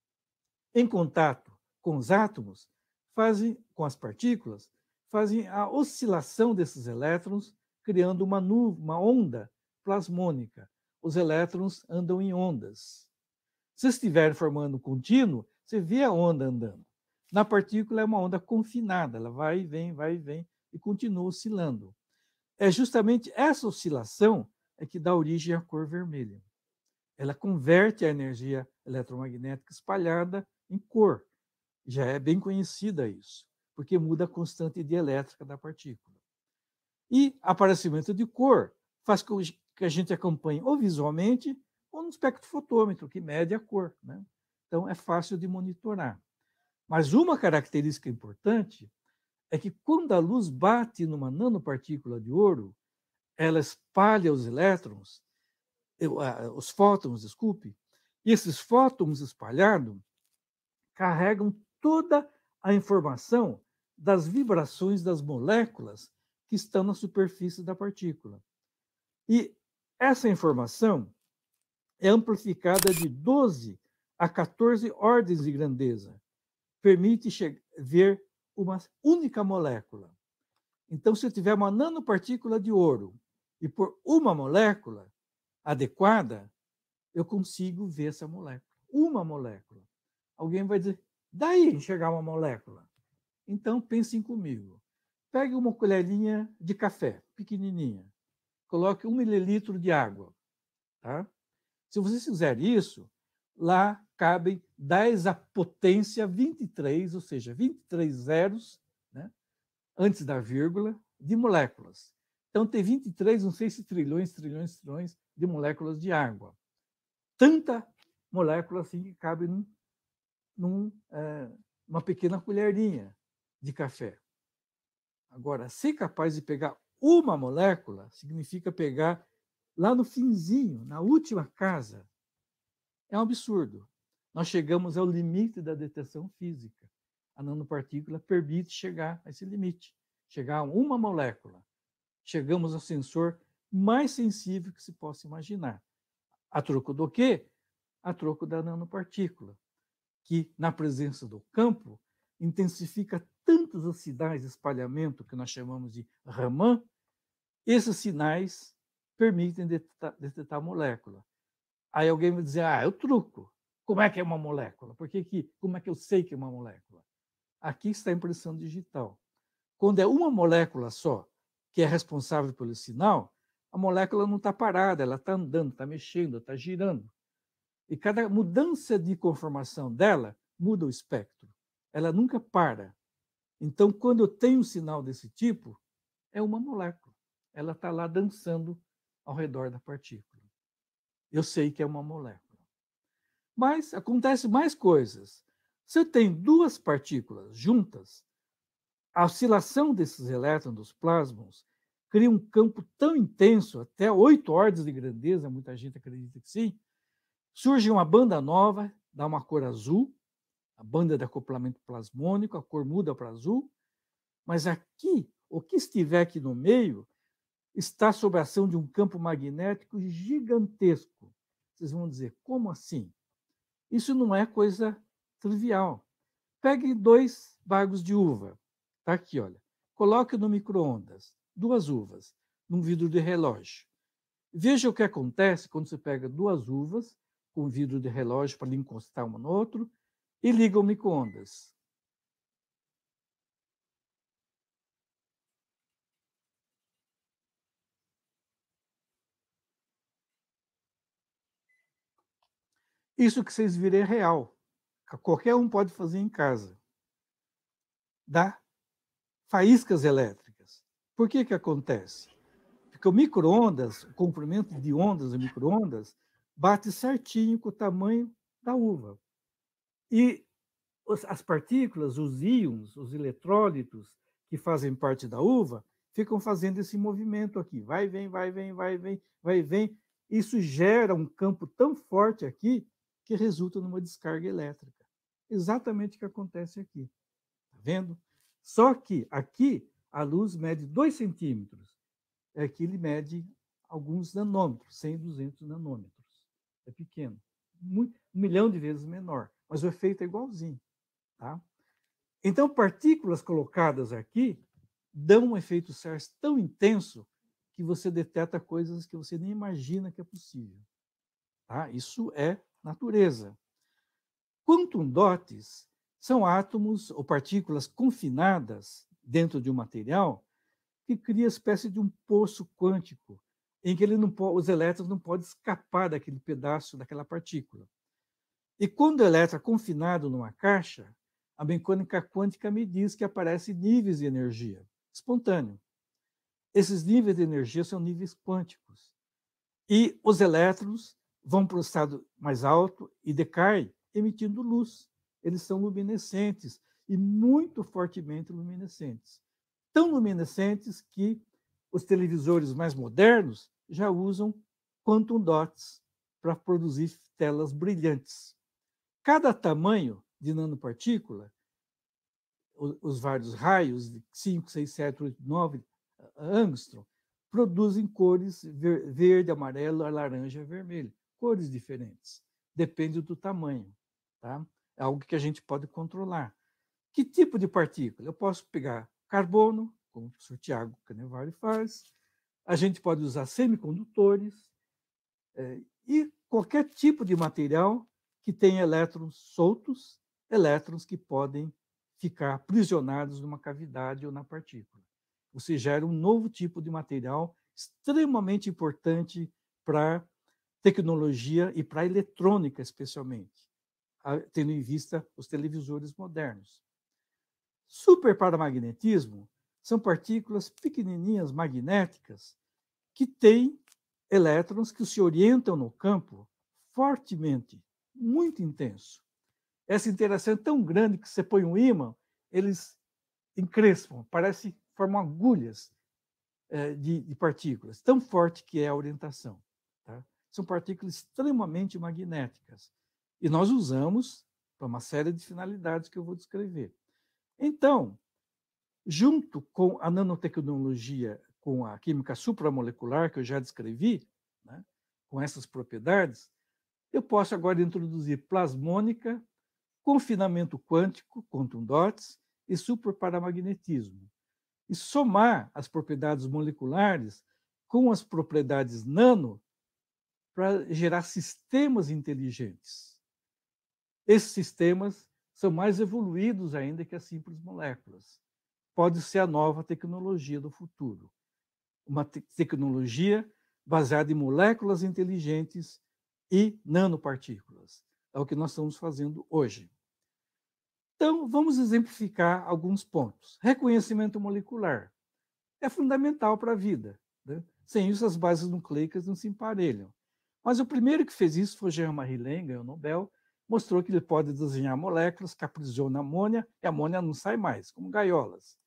em contato com os átomos, fazem, com as partículas, fazem a oscilação desses elétrons, criando uma nuvem, uma onda plasmônica. Os elétrons andam em ondas. Se estiver formando um contínuo, você vê a onda andando. Na partícula é uma onda confinada, ela vai e vem, vai e vem, e continua oscilando. É justamente essa oscilação é que dá origem à cor vermelha. Ela converte a energia eletromagnética espalhada em cor. Já é bem conhecida isso, porque muda a constante dielétrica da partícula. E aparecimento de cor faz com que a gente acompanhe ou visualmente ou no espectrofotômetro, que mede a cor. Né? Então, é fácil de monitorar. Mas uma característica importante é que quando a luz bate numa nanopartícula de ouro, ela espalha os elétrons, os fótons, desculpe, e esses fótons espalhados carregam toda a informação das vibrações das moléculas que estão na superfície da partícula. E essa informação é amplificada de doze a quatorze ordens de grandeza. Permite ver uma única molécula. Então, se eu tiver uma nanopartícula de ouro e por uma molécula adequada, eu consigo ver essa molécula. Uma molécula. Alguém vai dizer, daí enxergar uma molécula? Então, pensem comigo. Pegue uma colherinha de café, pequenininha. Coloque um mililitro de água. Tá? Se você fizer isso, lá cabem dez à potência vinte e três, ou seja, vinte e três zeros, né, antes da vírgula, de moléculas. Então, tem vinte e três, não sei se trilhões, trilhões, trilhões de moléculas de água. Tanta molécula assim que cabe num, num, é, uma pequena colherinha de café. Agora, ser capaz de pegar uma molécula significa pegar lá no finzinho, na última casa. É um absurdo. Nós chegamos ao limite da detecção física. A nanopartícula permite chegar a esse limite, chegar a uma molécula. Chegamos ao sensor mais sensível que se possa imaginar. A troco do quê? A troco da nanopartícula, que, na presença do campo, intensifica tantos os sinais de espalhamento que nós chamamos de Raman. Esses sinais permitem detectar, detectar a molécula. Aí alguém vai dizer, ah, é o truco. Como é que é uma molécula? Por que que, como é que eu sei que é uma molécula? Aqui está a impressão digital. Quando é uma molécula só que é responsável pelo sinal, a molécula não está parada, ela está andando, está mexendo, está girando. E cada mudança de conformação dela muda o espectro. Ela nunca para. Então, quando eu tenho um sinal desse tipo, é uma molécula. Ela está lá dançando ao redor da partícula. Eu sei que é uma molécula. Mas acontece mais coisas. Se eu tenho duas partículas juntas, a oscilação desses elétrons dos plasmons cria um campo tão intenso, até oito ordens de grandeza, muita gente acredita que sim, surge uma banda nova, dá uma cor azul, a banda de acoplamento plasmônico, a cor muda para azul, mas aqui, o que estiver aqui no meio, está sob a ação de um campo magnético gigantesco. Vocês vão dizer, como assim? Isso não é coisa trivial. Pegue dois bagos de uva. Está aqui, olha. Coloque no micro-ondas, duas uvas, num vidro de relógio. Veja o que acontece quando você pega duas uvas com vidro de relógio para encostar uma no outro e liga o micro-ondas. Isso que vocês viram é real. Qualquer um pode fazer em casa. Dá faíscas elétricas. Por que que acontece? Porque o micro-ondas, o comprimento de ondas do micro-ondas, bate certinho com o tamanho da uva. E as partículas, os íons, os eletrólitos que fazem parte da uva, ficam fazendo esse movimento aqui. Vai, vem, vai, vem, vai, vem, vai, vem. Isso gera um campo tão forte aqui que resulta numa descarga elétrica. Exatamente o que acontece aqui. Está vendo? Só que aqui a luz mede dois centímetros. Aqui ele mede alguns nanômetros, cem, duzentos nanômetros. É pequeno. Um milhão de vezes menor. Mas o efeito é igualzinho. Tá? Então, partículas colocadas aqui dão um efeito S A R S tão intenso que você detecta coisas que você nem imagina que é possível. Tá? Isso é natureza. Quantum dots são átomos ou partículas confinadas dentro de um material que cria espécie de um poço quântico em que ele não pode, os elétrons não podem escapar daquele pedaço, daquela partícula. E quando o elétron é confinado numa caixa, a mecânica quântica me diz que aparecem níveis de energia espontâneo. Esses níveis de energia são níveis quânticos. E os elétrons vão para o estado mais alto e decaem, emitindo luz. Eles são luminescentes e muito fortemente luminescentes. Tão luminescentes que os televisores mais modernos já usam quantum dots para produzir telas brilhantes. Cada tamanho de nanopartícula, os vários raios, de cinco, seis, sete, oito, nove angstrom, produzem cores verde, amarelo, laranja e vermelho. cores diferentes. Depende do tamanho. Tá? É algo que a gente pode controlar. Que tipo de partícula? Eu posso pegar carbono, como o professor Tiago Canevari faz, a gente pode usar semicondutores é, e qualquer tipo de material que tenha elétrons soltos, elétrons que podem ficar aprisionados numa cavidade ou na partícula. Você gera um novo tipo de material extremamente importante para tecnologia e para a eletrônica, especialmente, tendo em vista os televisores modernos. Superparamagnetismo são partículas pequenininhas magnéticas que têm elétrons que se orientam no campo fortemente, muito intenso. Essa interação é tão grande que você põe um ímã, eles encrespam, parece formam agulhas é, de, de partículas, tão forte que é a orientação. Tá? São partículas extremamente magnéticas. E nós usamos para uma série de finalidades que eu vou descrever. Então, junto com a nanotecnologia, com a química supramolecular, que eu já descrevi, né, com essas propriedades, eu posso agora introduzir plasmônica, confinamento quântico, quantum dots, e superparamagnetismo. E somar as propriedades moleculares com as propriedades nano para gerar sistemas inteligentes. Esses sistemas são mais evoluídos ainda que as simples moléculas. Pode ser a nova tecnologia do futuro. Uma te- tecnologia baseada em moléculas inteligentes e nanopartículas. É o que nós estamos fazendo hoje. Então, vamos exemplificar alguns pontos. Reconhecimento molecular é fundamental para a vida. Né? Sem isso, as bases nucleicas não se emparelham. Mas o primeiro que fez isso foi Jean-Marie Lehn, ganhou o Nobel, mostrou que ele pode desenhar moléculas que aprisionam amônia e a amônia não sai mais, como gaiolas.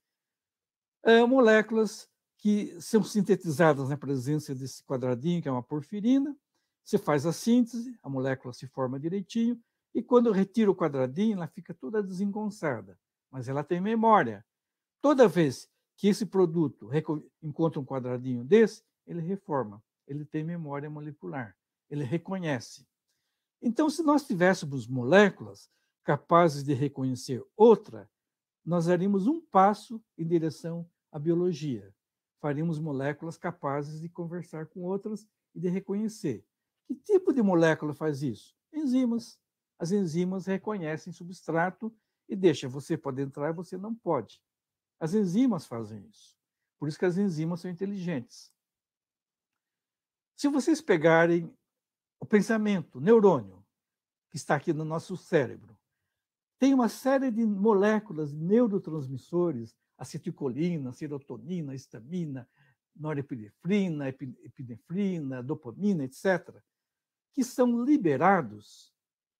É, moléculas que são sintetizadas na presença desse quadradinho, que é uma porfirina, você faz a síntese, a molécula se forma direitinho, e quando retira o quadradinho, ela fica toda desengonçada, mas ela tem memória. Toda vez que esse produto encontra um quadradinho desse, ele reforma, ele tem memória molecular, ele reconhece. Então, se nós tivéssemos moléculas capazes de reconhecer outra, nós daríamos um passo em direção à biologia. Faríamos moléculas capazes de conversar com outras e de reconhecer. Que tipo de molécula faz isso? Enzimas. As enzimas reconhecem substrato e deixam você pode entrar e você não pode. As enzimas fazem isso. Por isso que as enzimas são inteligentes. Se vocês pegarem o pensamento, o neurônio, que está aqui no nosso cérebro, tem uma série de moléculas, neurotransmissores, acetilcolina, serotonina, histamina, norepinefrina, epinefrina, dopamina, etcétera, que são liberados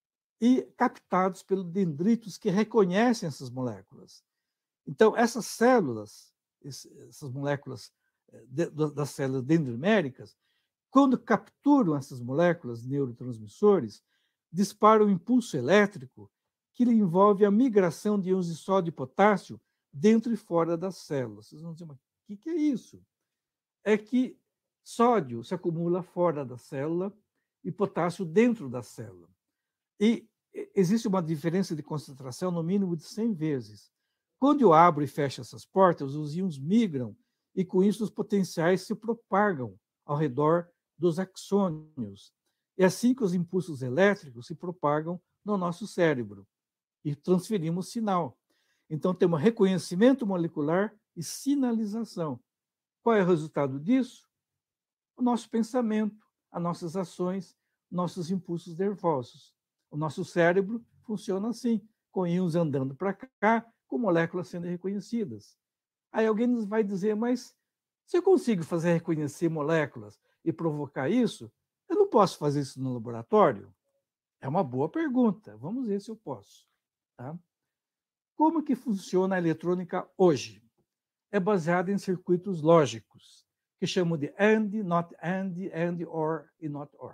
e captados pelos dendritos que reconhecem essas moléculas. Então, essas células, essas moléculas das células dendriméricas, quando capturam essas moléculas neurotransmissores, disparam um impulso elétrico que envolve a migração de íons de sódio e potássio dentro e fora das células. Vocês vão dizer, mas o que é isso? É que sódio se acumula fora da célula e potássio dentro da célula. E existe uma diferença de concentração no mínimo de cem vezes. Quando eu abro e fecho essas portas, os íons migram e, com isso, os potenciais se propagam ao redor dos axônios. É assim que os impulsos elétricos se propagam no nosso cérebro e transferimos sinal. Então, temos reconhecimento molecular e sinalização. Qual é o resultado disso? O nosso pensamento, as nossas ações, nossos impulsos nervosos. O nosso cérebro funciona assim, com íons andando para cá, com moléculas sendo reconhecidas. Aí alguém nos vai dizer, mas se eu consigo fazer reconhecer moléculas e provocar isso, eu não posso fazer isso no laboratório? É uma boa pergunta. Vamos ver se eu posso. Tá? Como que funciona a eletrônica hoje? É baseada em circuitos lógicos, que chamam de AND, not AND, AND, OR e not OR.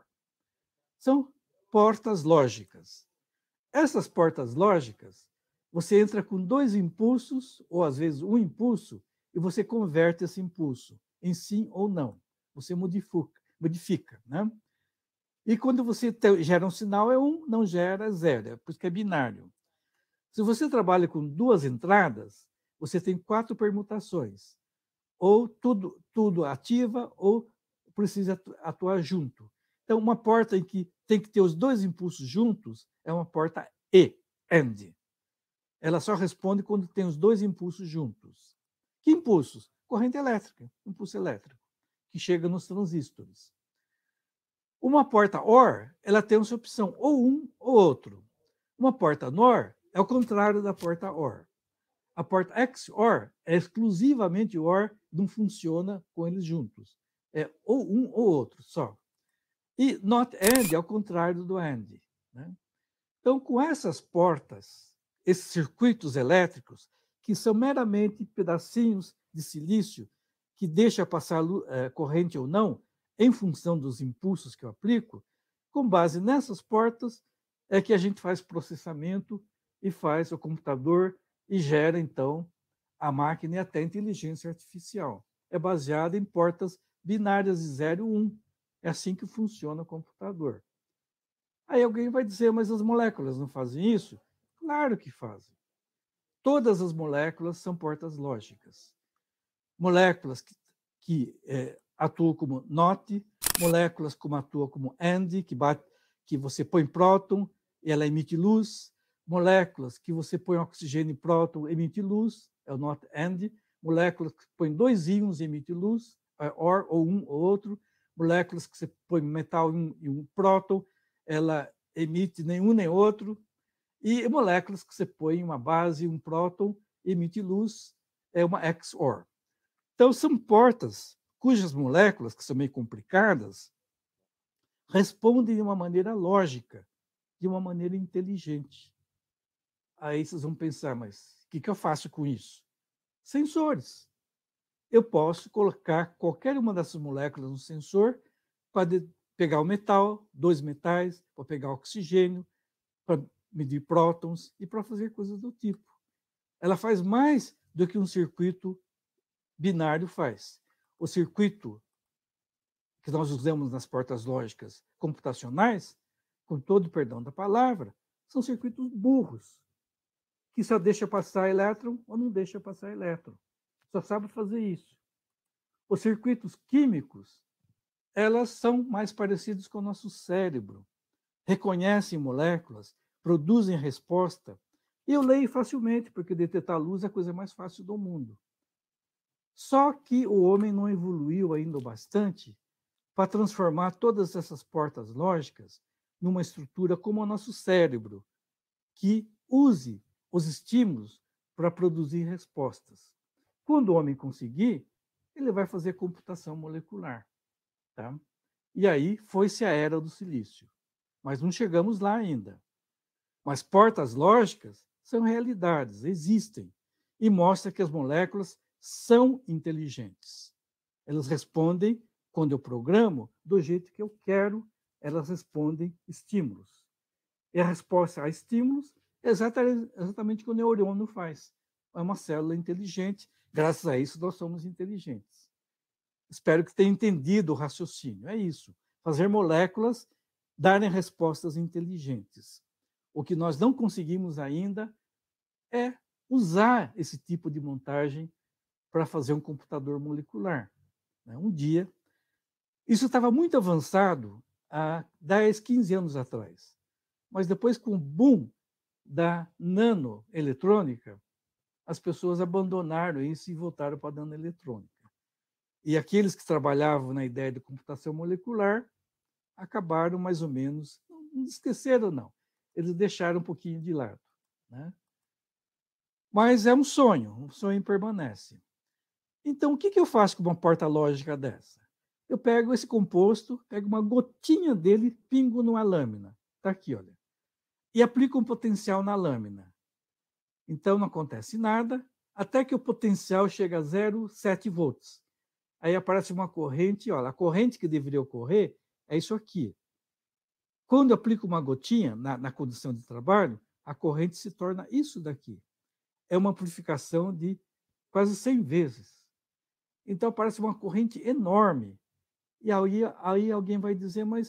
São portas lógicas. Essas portas lógicas, você entra com dois impulsos, ou às vezes um impulso, e você converte esse impulso em sim ou não. Você modifica. modifica né? E quando você te, gera um sinal, é um, não gera zero, é por isso que é binário. Se você trabalha com duas entradas, você tem quatro permutações. Ou tudo, tudo ativa, ou precisa atuar junto. Então, uma porta em que tem que ter os dois impulsos juntos é uma porta E, AND. Ela só responde quando tem os dois impulsos juntos. Que impulsos? Corrente elétrica, impulso elétrico, que chega nos transistores. Uma porta OR, ela tem essa opção, ou um ou outro. Uma porta NOR é o contrário da porta OR. A porta X OR é exclusivamente OR, não funciona com eles juntos. É ou um ou outro só. E NOT AND é o contrário do AND. Né? Então, com essas portas, esses circuitos elétricos, que são meramente pedacinhos de silício que deixa passar é, corrente ou não, em função dos impulsos que eu aplico, com base nessas portas é que a gente faz processamento e faz o computador e gera, então, a máquina e até a inteligência artificial. É baseada em portas binárias de zero e um. É assim que funciona o computador. Aí alguém vai dizer, mas as moléculas não fazem isso? Claro que fazem. Todas as moléculas são portas lógicas. Moléculas que, que é, atuam como NOT, moléculas como atuam como AND, que, bate, que você põe próton e ela emite luz, moléculas que você põe oxigênio e próton emite luz, é o NOT AND, moléculas que põe dois íons e emite luz, é OR, ou um ou outro, moléculas que você põe metal e um, e um próton, ela emite nenhum nem outro, e moléculas que você põe uma base, um próton, emite luz, é uma X OR. Então, são portas cujas moléculas, que são meio complicadas, respondem de uma maneira lógica, de uma maneira inteligente. Aí vocês vão pensar, mas o que, que eu faço com isso? Sensores. Eu posso colocar qualquer uma dessas moléculas no sensor para pegar o metal, dois metais, para pegar oxigênio, para medir prótons e para fazer coisas do tipo. Ela faz mais do que um circuito binário faz. O circuito que nós usamos nas portas lógicas computacionais, com todo o perdão da palavra, são circuitos burros, que só deixa passar elétron ou não deixa passar elétron. Só sabe fazer isso. Os circuitos químicos, elas são mais parecidos com o nosso cérebro. Reconhecem moléculas, produzem resposta. E eu leio facilmente, porque detectar luz é a coisa mais fácil do mundo. Só que o homem não evoluiu ainda bastante para transformar todas essas portas lógicas numa estrutura como o nosso cérebro, que use os estímulos para produzir respostas. Quando o homem conseguir, ele vai fazer computação molecular. Tá? E aí foi-se a era do silício. Mas não chegamos lá ainda. Mas portas lógicas são realidades, existem, e mostra que as moléculas são inteligentes. Elas respondem, quando eu programo, do jeito que eu quero, elas respondem estímulos. E a resposta a estímulos é exatamente o que o neurônio faz. É uma célula inteligente, graças a isso nós somos inteligentes. Espero que tenha entendido o raciocínio. É isso, fazer moléculas darem respostas inteligentes. O que nós não conseguimos ainda é usar esse tipo de montagem para fazer um computador molecular. Um dia, isso estava muito avançado há dez, quinze anos atrás. Mas depois, com o boom da nanoeletrônica, as pessoas abandonaram isso e voltaram para a nanoeletrônica. E aqueles que trabalhavam na ideia de computação molecular acabaram mais ou menos, não esqueceram não, eles deixaram um pouquinho de lado. Né? Mas é um sonho, um sonho permanece. Então, o que, que eu faço com uma porta lógica dessa? Eu pego esse composto, pego uma gotinha dele, pingo numa lâmina. Está aqui, olha. E aplico um potencial na lâmina. Então, não acontece nada, até que o potencial chega a zero vírgula sete volts. Aí aparece uma corrente, olha, a corrente que deveria ocorrer é isso aqui. Quando eu aplico uma gotinha na, na condição de trabalho, a corrente se torna isso daqui. É uma amplificação de quase cem vezes. Então, aparece uma corrente enorme. E aí, aí alguém vai dizer, mas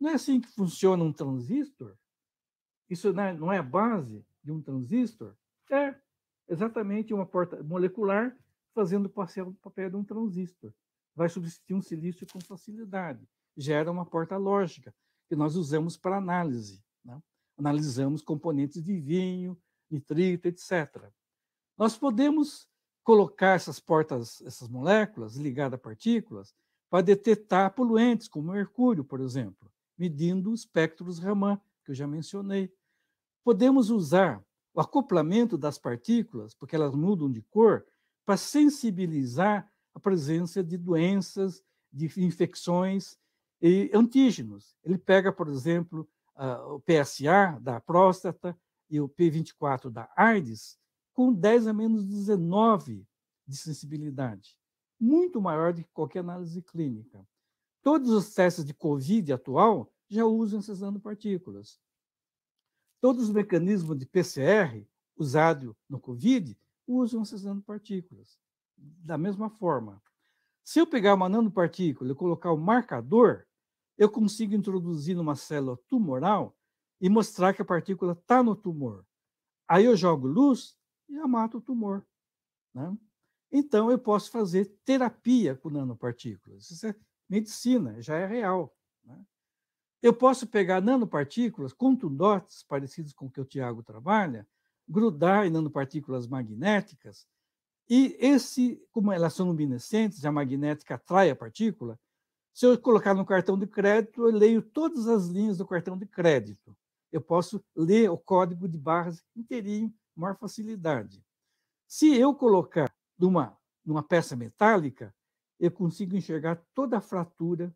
Não é assim que funciona um transistor? Isso não é, não é a base de um transistor? É exatamente uma porta molecular fazendo o papel de um transistor. Vai substituir um silício com facilidade. Gera uma porta lógica, que nós usamos para análise. Né? Analisamos componentes de vinho, nitrito, etcétera. Nós podemos colocar essas portas, essas moléculas ligadas a partículas, para detectar poluentes, como mercúrio, por exemplo, medindo espectros Raman, que eu já mencionei. Podemos usar o acoplamento das partículas, porque elas mudam de cor, para sensibilizar a presença de doenças, de infecções e antígenos. Ele pega, por exemplo, o P S A da próstata e o P vinte e quatro da AIDS, com dez a menos dezenove de sensibilidade, muito maior do que qualquer análise clínica. Todos os testes de Covid atual já usam essas nanopartículas. Todos os mecanismos de P C R usados no Covid usam essas nanopartículas. Da mesma forma, se eu pegar uma nanopartícula e colocar o marcador, eu consigo introduzir numa célula tumoral e mostrar que a partícula está no tumor. Aí eu jogo luz e já mato o tumor. Né? Então, eu posso fazer terapia com nanopartículas. Isso é medicina, já é real. Né? Eu posso pegar nanopartículas contundotes, parecidos com o que o Tiago trabalha, grudar em nanopartículas magnéticas, e esse, como elas são luminescentes, a magnética atrai a partícula, se eu colocar no cartão de crédito, eu leio todas as linhas do cartão de crédito. Eu posso ler o código de barras inteirinho, com maior facilidade. Se eu colocar numa, numa peça metálica, eu consigo enxergar toda a fratura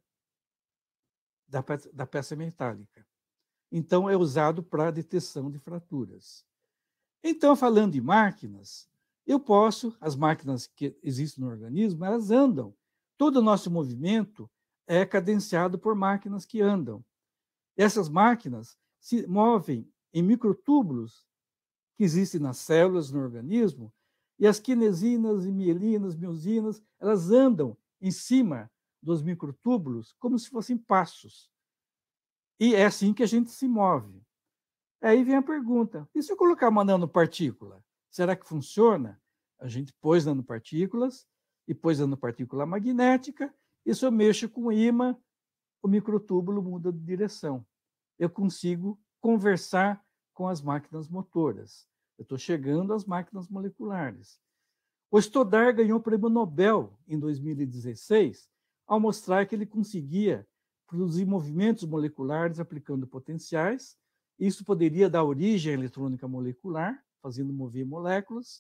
da peça, da peça metálica. Então, é usado para a detecção de fraturas. Então, falando de máquinas, eu posso, as máquinas que existem no organismo, elas andam. Todo o nosso movimento é cadenciado por máquinas que andam. Essas máquinas se movem em microtúbulos que existem nas células no organismo, e as quinesinas e mielinas, miosinas, elas andam em cima dos microtúbulos como se fossem passos. E é assim que a gente se move. Aí vem a pergunta, e se eu colocar uma nanopartícula, será que funciona? A gente pôs nanopartículas, e pôs nanopartícula magnética, e se eu mexo com o ímã, o microtúbulo muda de direção. Eu consigo conversar com as máquinas motoras. Eu estou chegando às máquinas moleculares. O Stoddard ganhou o prêmio Nobel em dois mil e dezesseis ao mostrar que ele conseguia produzir movimentos moleculares aplicando potenciais. Isso poderia dar origem à eletrônica molecular, fazendo mover moléculas.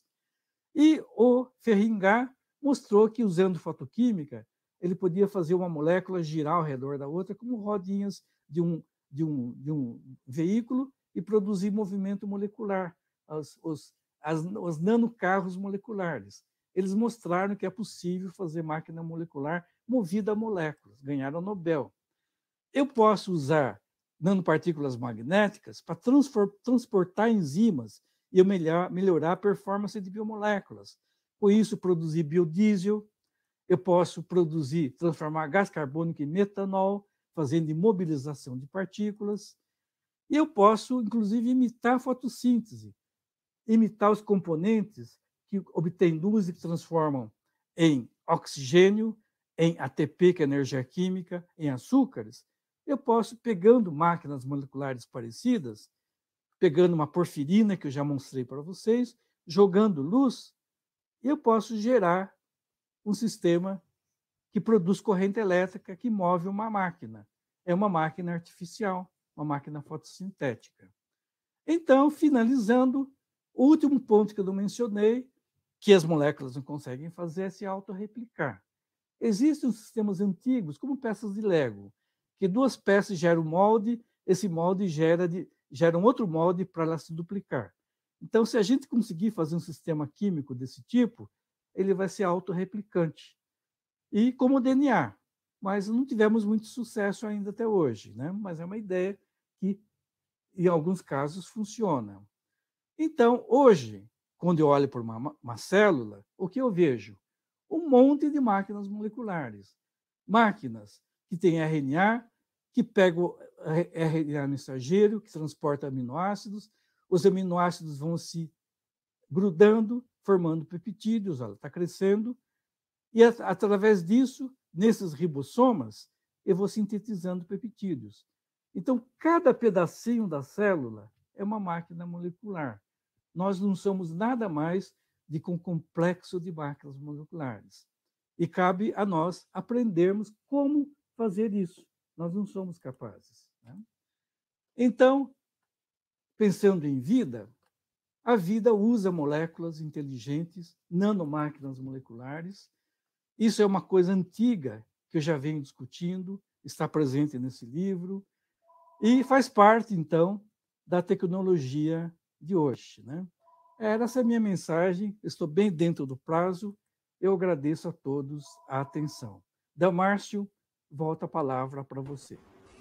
E o Ferringard mostrou que, usando fotoquímica, ele podia fazer uma molécula girar ao redor da outra, como rodinhas de um, de um, de um veículo, e produzir movimento molecular, os, os, as, os nanocarros moleculares. Eles mostraram que é possível fazer máquina molecular movida a moléculas, ganharam o Nobel. Eu posso usar nanopartículas magnéticas para transportar enzimas e eu melhor, melhorar a performance de biomoléculas. Com isso, produzir biodiesel, eu posso produzir, transformar gás carbônico em metanol, fazendo imobilização de partículas. E eu posso, inclusive, imitar a fotossíntese, imitar os componentes que obtêm luz e que transformam em oxigênio, em A T P, que é energia química, em açúcares. Eu posso, pegando máquinas moleculares parecidas, pegando uma porfirina, que eu já mostrei para vocês, jogando luz, eu posso gerar um sistema que produz corrente elétrica que move uma máquina. É uma máquina artificial, uma máquina fotossintética. Então, finalizando, o último ponto que eu não mencionei, que as moléculas não conseguem fazer, é se autorreplicar. Existem sistemas antigos, como peças de Lego, que duas peças geram um molde, esse molde gera, de, gera um outro molde para ela se duplicar. Então, se a gente conseguir fazer um sistema químico desse tipo, ele vai ser autorreplicante. E como o D N A, mas não tivemos muito sucesso ainda até hoje, né? Mas é uma ideia que, em alguns casos, funciona. Então, hoje, quando eu olho para uma, uma célula, o que eu vejo? Um monte de máquinas moleculares. Máquinas que têm R N A, que pega o R N A mensageiro, que transporta aminoácidos, os aminoácidos vão se grudando, formando peptídeos, olha, está crescendo, e através disso, nesses ribossomas, eu vou sintetizando peptídeos. Então, cada pedacinho da célula é uma máquina molecular. Nós não somos nada mais do que um complexo de máquinas moleculares. E cabe a nós aprendermos como fazer isso. Nós não somos capazes, né? Então, pensando em vida, a vida usa moléculas inteligentes, nanomáquinas moleculares. Isso é uma coisa antiga que eu já venho discutindo, está presente nesse livro, e faz parte, então, da tecnologia de hoje, né? Era essa a minha mensagem, estou bem dentro do prazo, eu agradeço a todos a atenção. Damárcio, volta a palavra para você.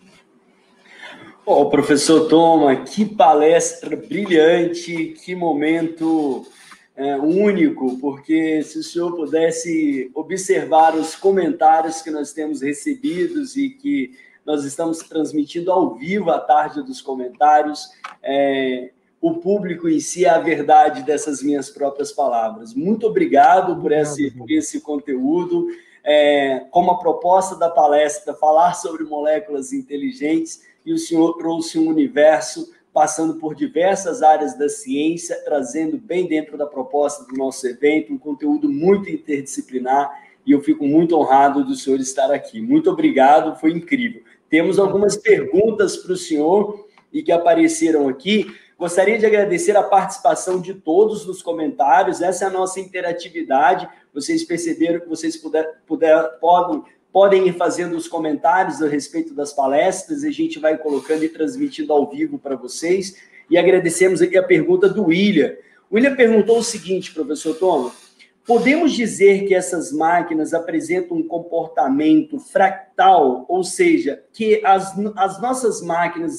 Oh, professor Toma, que palestra brilhante, que momento é, único, porque se o senhor pudesse observar os comentários que nós temos recebidos e que nós estamos transmitindo ao vivo à tarde dos comentários, é, o público em si é a verdade dessas minhas próprias palavras. Muito obrigado por esse, por esse conteúdo. É, como a proposta da palestra, falar sobre moléculas inteligentes, e o senhor trouxe um universo passando por diversas áreas da ciência, trazendo bem dentro da proposta do nosso evento, um conteúdo muito interdisciplinar, e eu fico muito honrado do senhor estar aqui. Muito obrigado, foi incrível. Temos algumas perguntas para o senhor e que apareceram aqui. Gostaria de agradecer a participação de todos nos comentários, essa é a nossa interatividade. Vocês perceberam que vocês puder, puder, podem, podem ir fazendo os comentários a respeito das palestras, e a gente vai colocando e transmitindo ao vivo para vocês. E agradecemos aqui a pergunta do William. O William perguntou o seguinte, professor Toma: podemos dizer que essas máquinas apresentam um comportamento fractal, ou seja, que as, as nossas máquinas...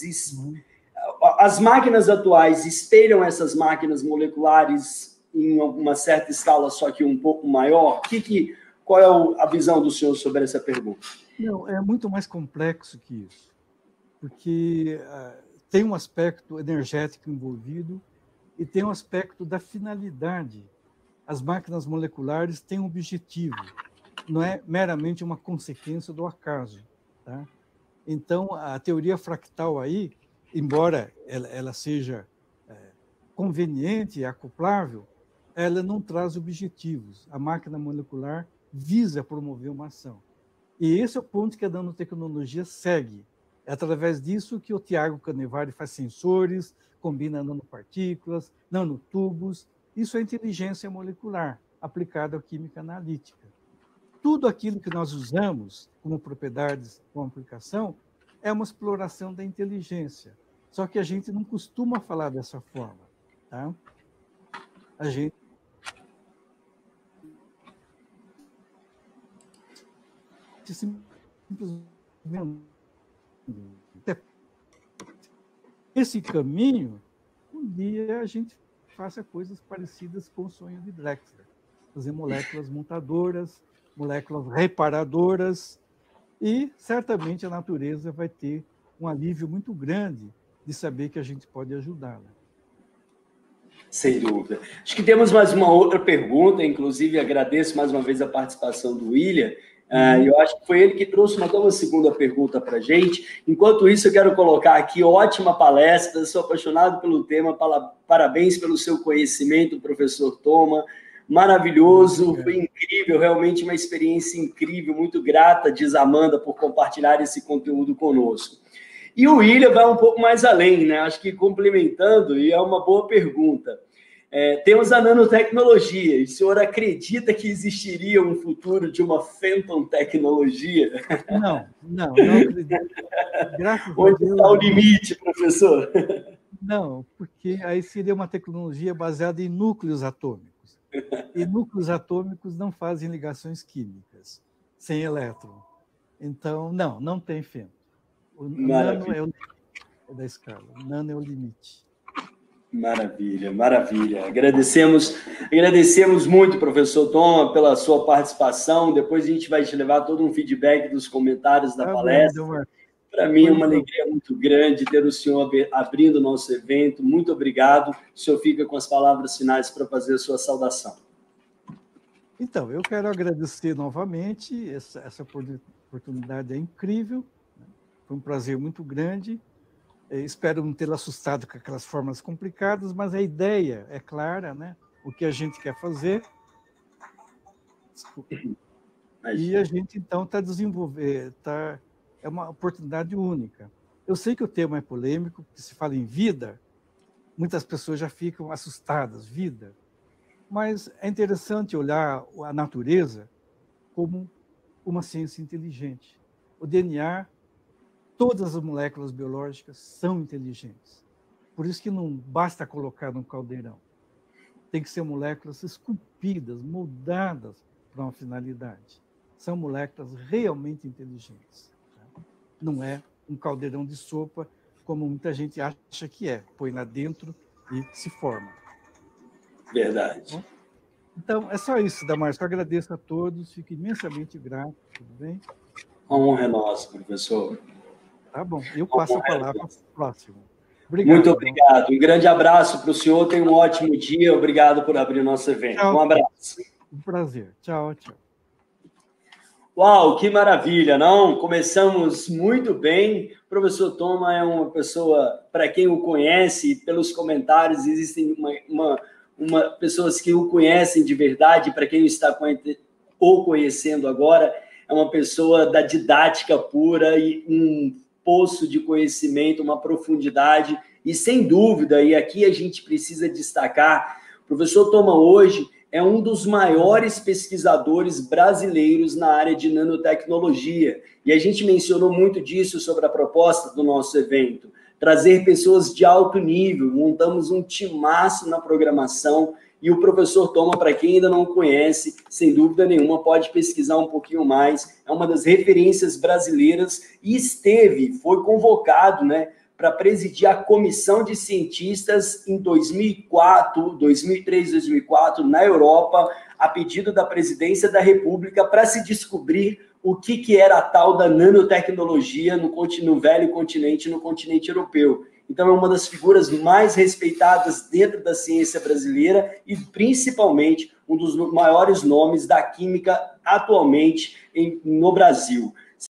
As máquinas atuais espelham essas máquinas moleculares em uma certa escala, só que um pouco maior? Que, que, qual é a visão do senhor sobre essa pergunta? Não, é muito mais complexo que isso, porque uh, tem um aspecto energético envolvido e tem um aspecto da finalidade. As máquinas moleculares têm um objetivo, não é meramente uma consequência do acaso, tá? Então, a teoria fractal aí, embora ela, ela seja é, conveniente e acoplável, ela não traz objetivos. A máquina molecular visa promover uma ação. E esse é o ponto que a nanotecnologia segue. É através disso que o Tiago Canevari faz sensores, combina nanopartículas, nanotubos. Isso é inteligência molecular aplicada à química analítica. Tudo aquilo que nós usamos como propriedades, como aplicação, é uma exploração da inteligência. Só que a gente não costuma falar dessa forma, tá? A gente simplesmente esse caminho, um dia a gente faça coisas parecidas com o sonho de Drexler, fazer moléculas mutadoras, moléculas reparadoras, e certamente a natureza vai ter um alívio muito grande de saber que a gente pode ajudá-la. Sem dúvida. Acho que temos mais uma outra pergunta, inclusive agradeço mais uma vez a participação do William. Uhum. Uh, eu acho que foi ele que trouxe uma, uma segunda pergunta para a gente. Enquanto isso, eu quero colocar aqui, ótima palestra, sou apaixonado pelo tema, parabéns pelo seu conhecimento, professor Toma, maravilhoso, uhum. Foi incrível, realmente uma experiência incrível, muito grata, diz Amanda, por compartilhar esse conteúdo conosco. E o William vai um pouco mais além, né? Acho que complementando, e é uma boa pergunta. É, temos a nanotecnologia, e o senhor acredita que existiria um futuro de uma Phantom tecnologia? Não, não, não acredito. Graças Onde a Deus, está o limite, professor? Não, porque aí seria uma tecnologia baseada em núcleos atômicos. E núcleos atômicos não fazem ligações químicas, sem elétron. Então, não, não tem Phantom. O nano é o limite da escala, o nano é o limite. Maravilha, maravilha. Agradecemos, agradecemos muito, professor Toma, pela sua participação. Depois a gente vai te levar todo um feedback dos comentários da tá palestra. Bem, Para mim é uma alegria muito grande ter o senhor abrindo o nosso evento. Muito obrigado. O senhor fica com as palavras finais para fazer a sua saudação. Então, eu quero agradecer novamente, essa, essa oportunidade é incrível, né? Foi um prazer muito grande. Eu espero não tê-lo assustado com aquelas formas complicadas, mas a ideia é clara, né? O que a gente quer fazer. Desculpa. E a gente, então, está desenvolvendo, tá, é uma oportunidade única. Eu sei que o tema é polêmico, porque se fala em vida, muitas pessoas já ficam assustadas, vida. Mas é interessante olhar a natureza como uma ciência inteligente. O D N A, todas as moléculas biológicas são inteligentes. Por isso que não basta colocar num caldeirão. Tem que ser moléculas esculpidas, moldadas para uma finalidade. São moléculas realmente inteligentes. Não é um caldeirão de sopa, como muita gente acha que é. Põe lá dentro e se forma. Verdade. Então, é só isso, Damárcio. Eu agradeço a todos, fico imensamente grato, tudo bem? A honra é nossa, professor. Tá bom, eu passo a palavra para o próximo. Obrigado, muito obrigado. Um grande abraço para o senhor, tenha um ótimo dia. Obrigado por abrir o nosso evento. Tchau. Um abraço. Um prazer. Tchau, tchau. Uau, que maravilha, não? Começamos muito bem. O professor Toma é uma pessoa, para quem o conhece, pelos comentários, existem uma, uma, uma, pessoas que o conhecem de verdade, para quem o está ou conhecendo agora, é uma pessoa da didática pura e um poço de conhecimento, uma profundidade, e sem dúvida, e aqui a gente precisa destacar, o professor Toma hoje é um dos maiores pesquisadores brasileiros na área de nanotecnologia. E a gente mencionou muito disso sobre a proposta do nosso evento. Trazer pessoas de alto nível, montamos um timaço na programação, e o professor Toma, para quem ainda não o conhece, sem dúvida nenhuma, pode pesquisar um pouquinho mais. É uma das referências brasileiras e esteve, foi convocado, né, para presidir a comissão de cientistas em dois mil e quatro, dois mil e três, dois mil e quatro, na Europa, a pedido da presidência da República, para se descobrir o que, que era a tal da nanotecnologia no, no velho continente, no continente europeu. Então, é uma das figuras mais respeitadas dentro da ciência brasileira e, principalmente, um dos maiores nomes da química atualmente em, no Brasil.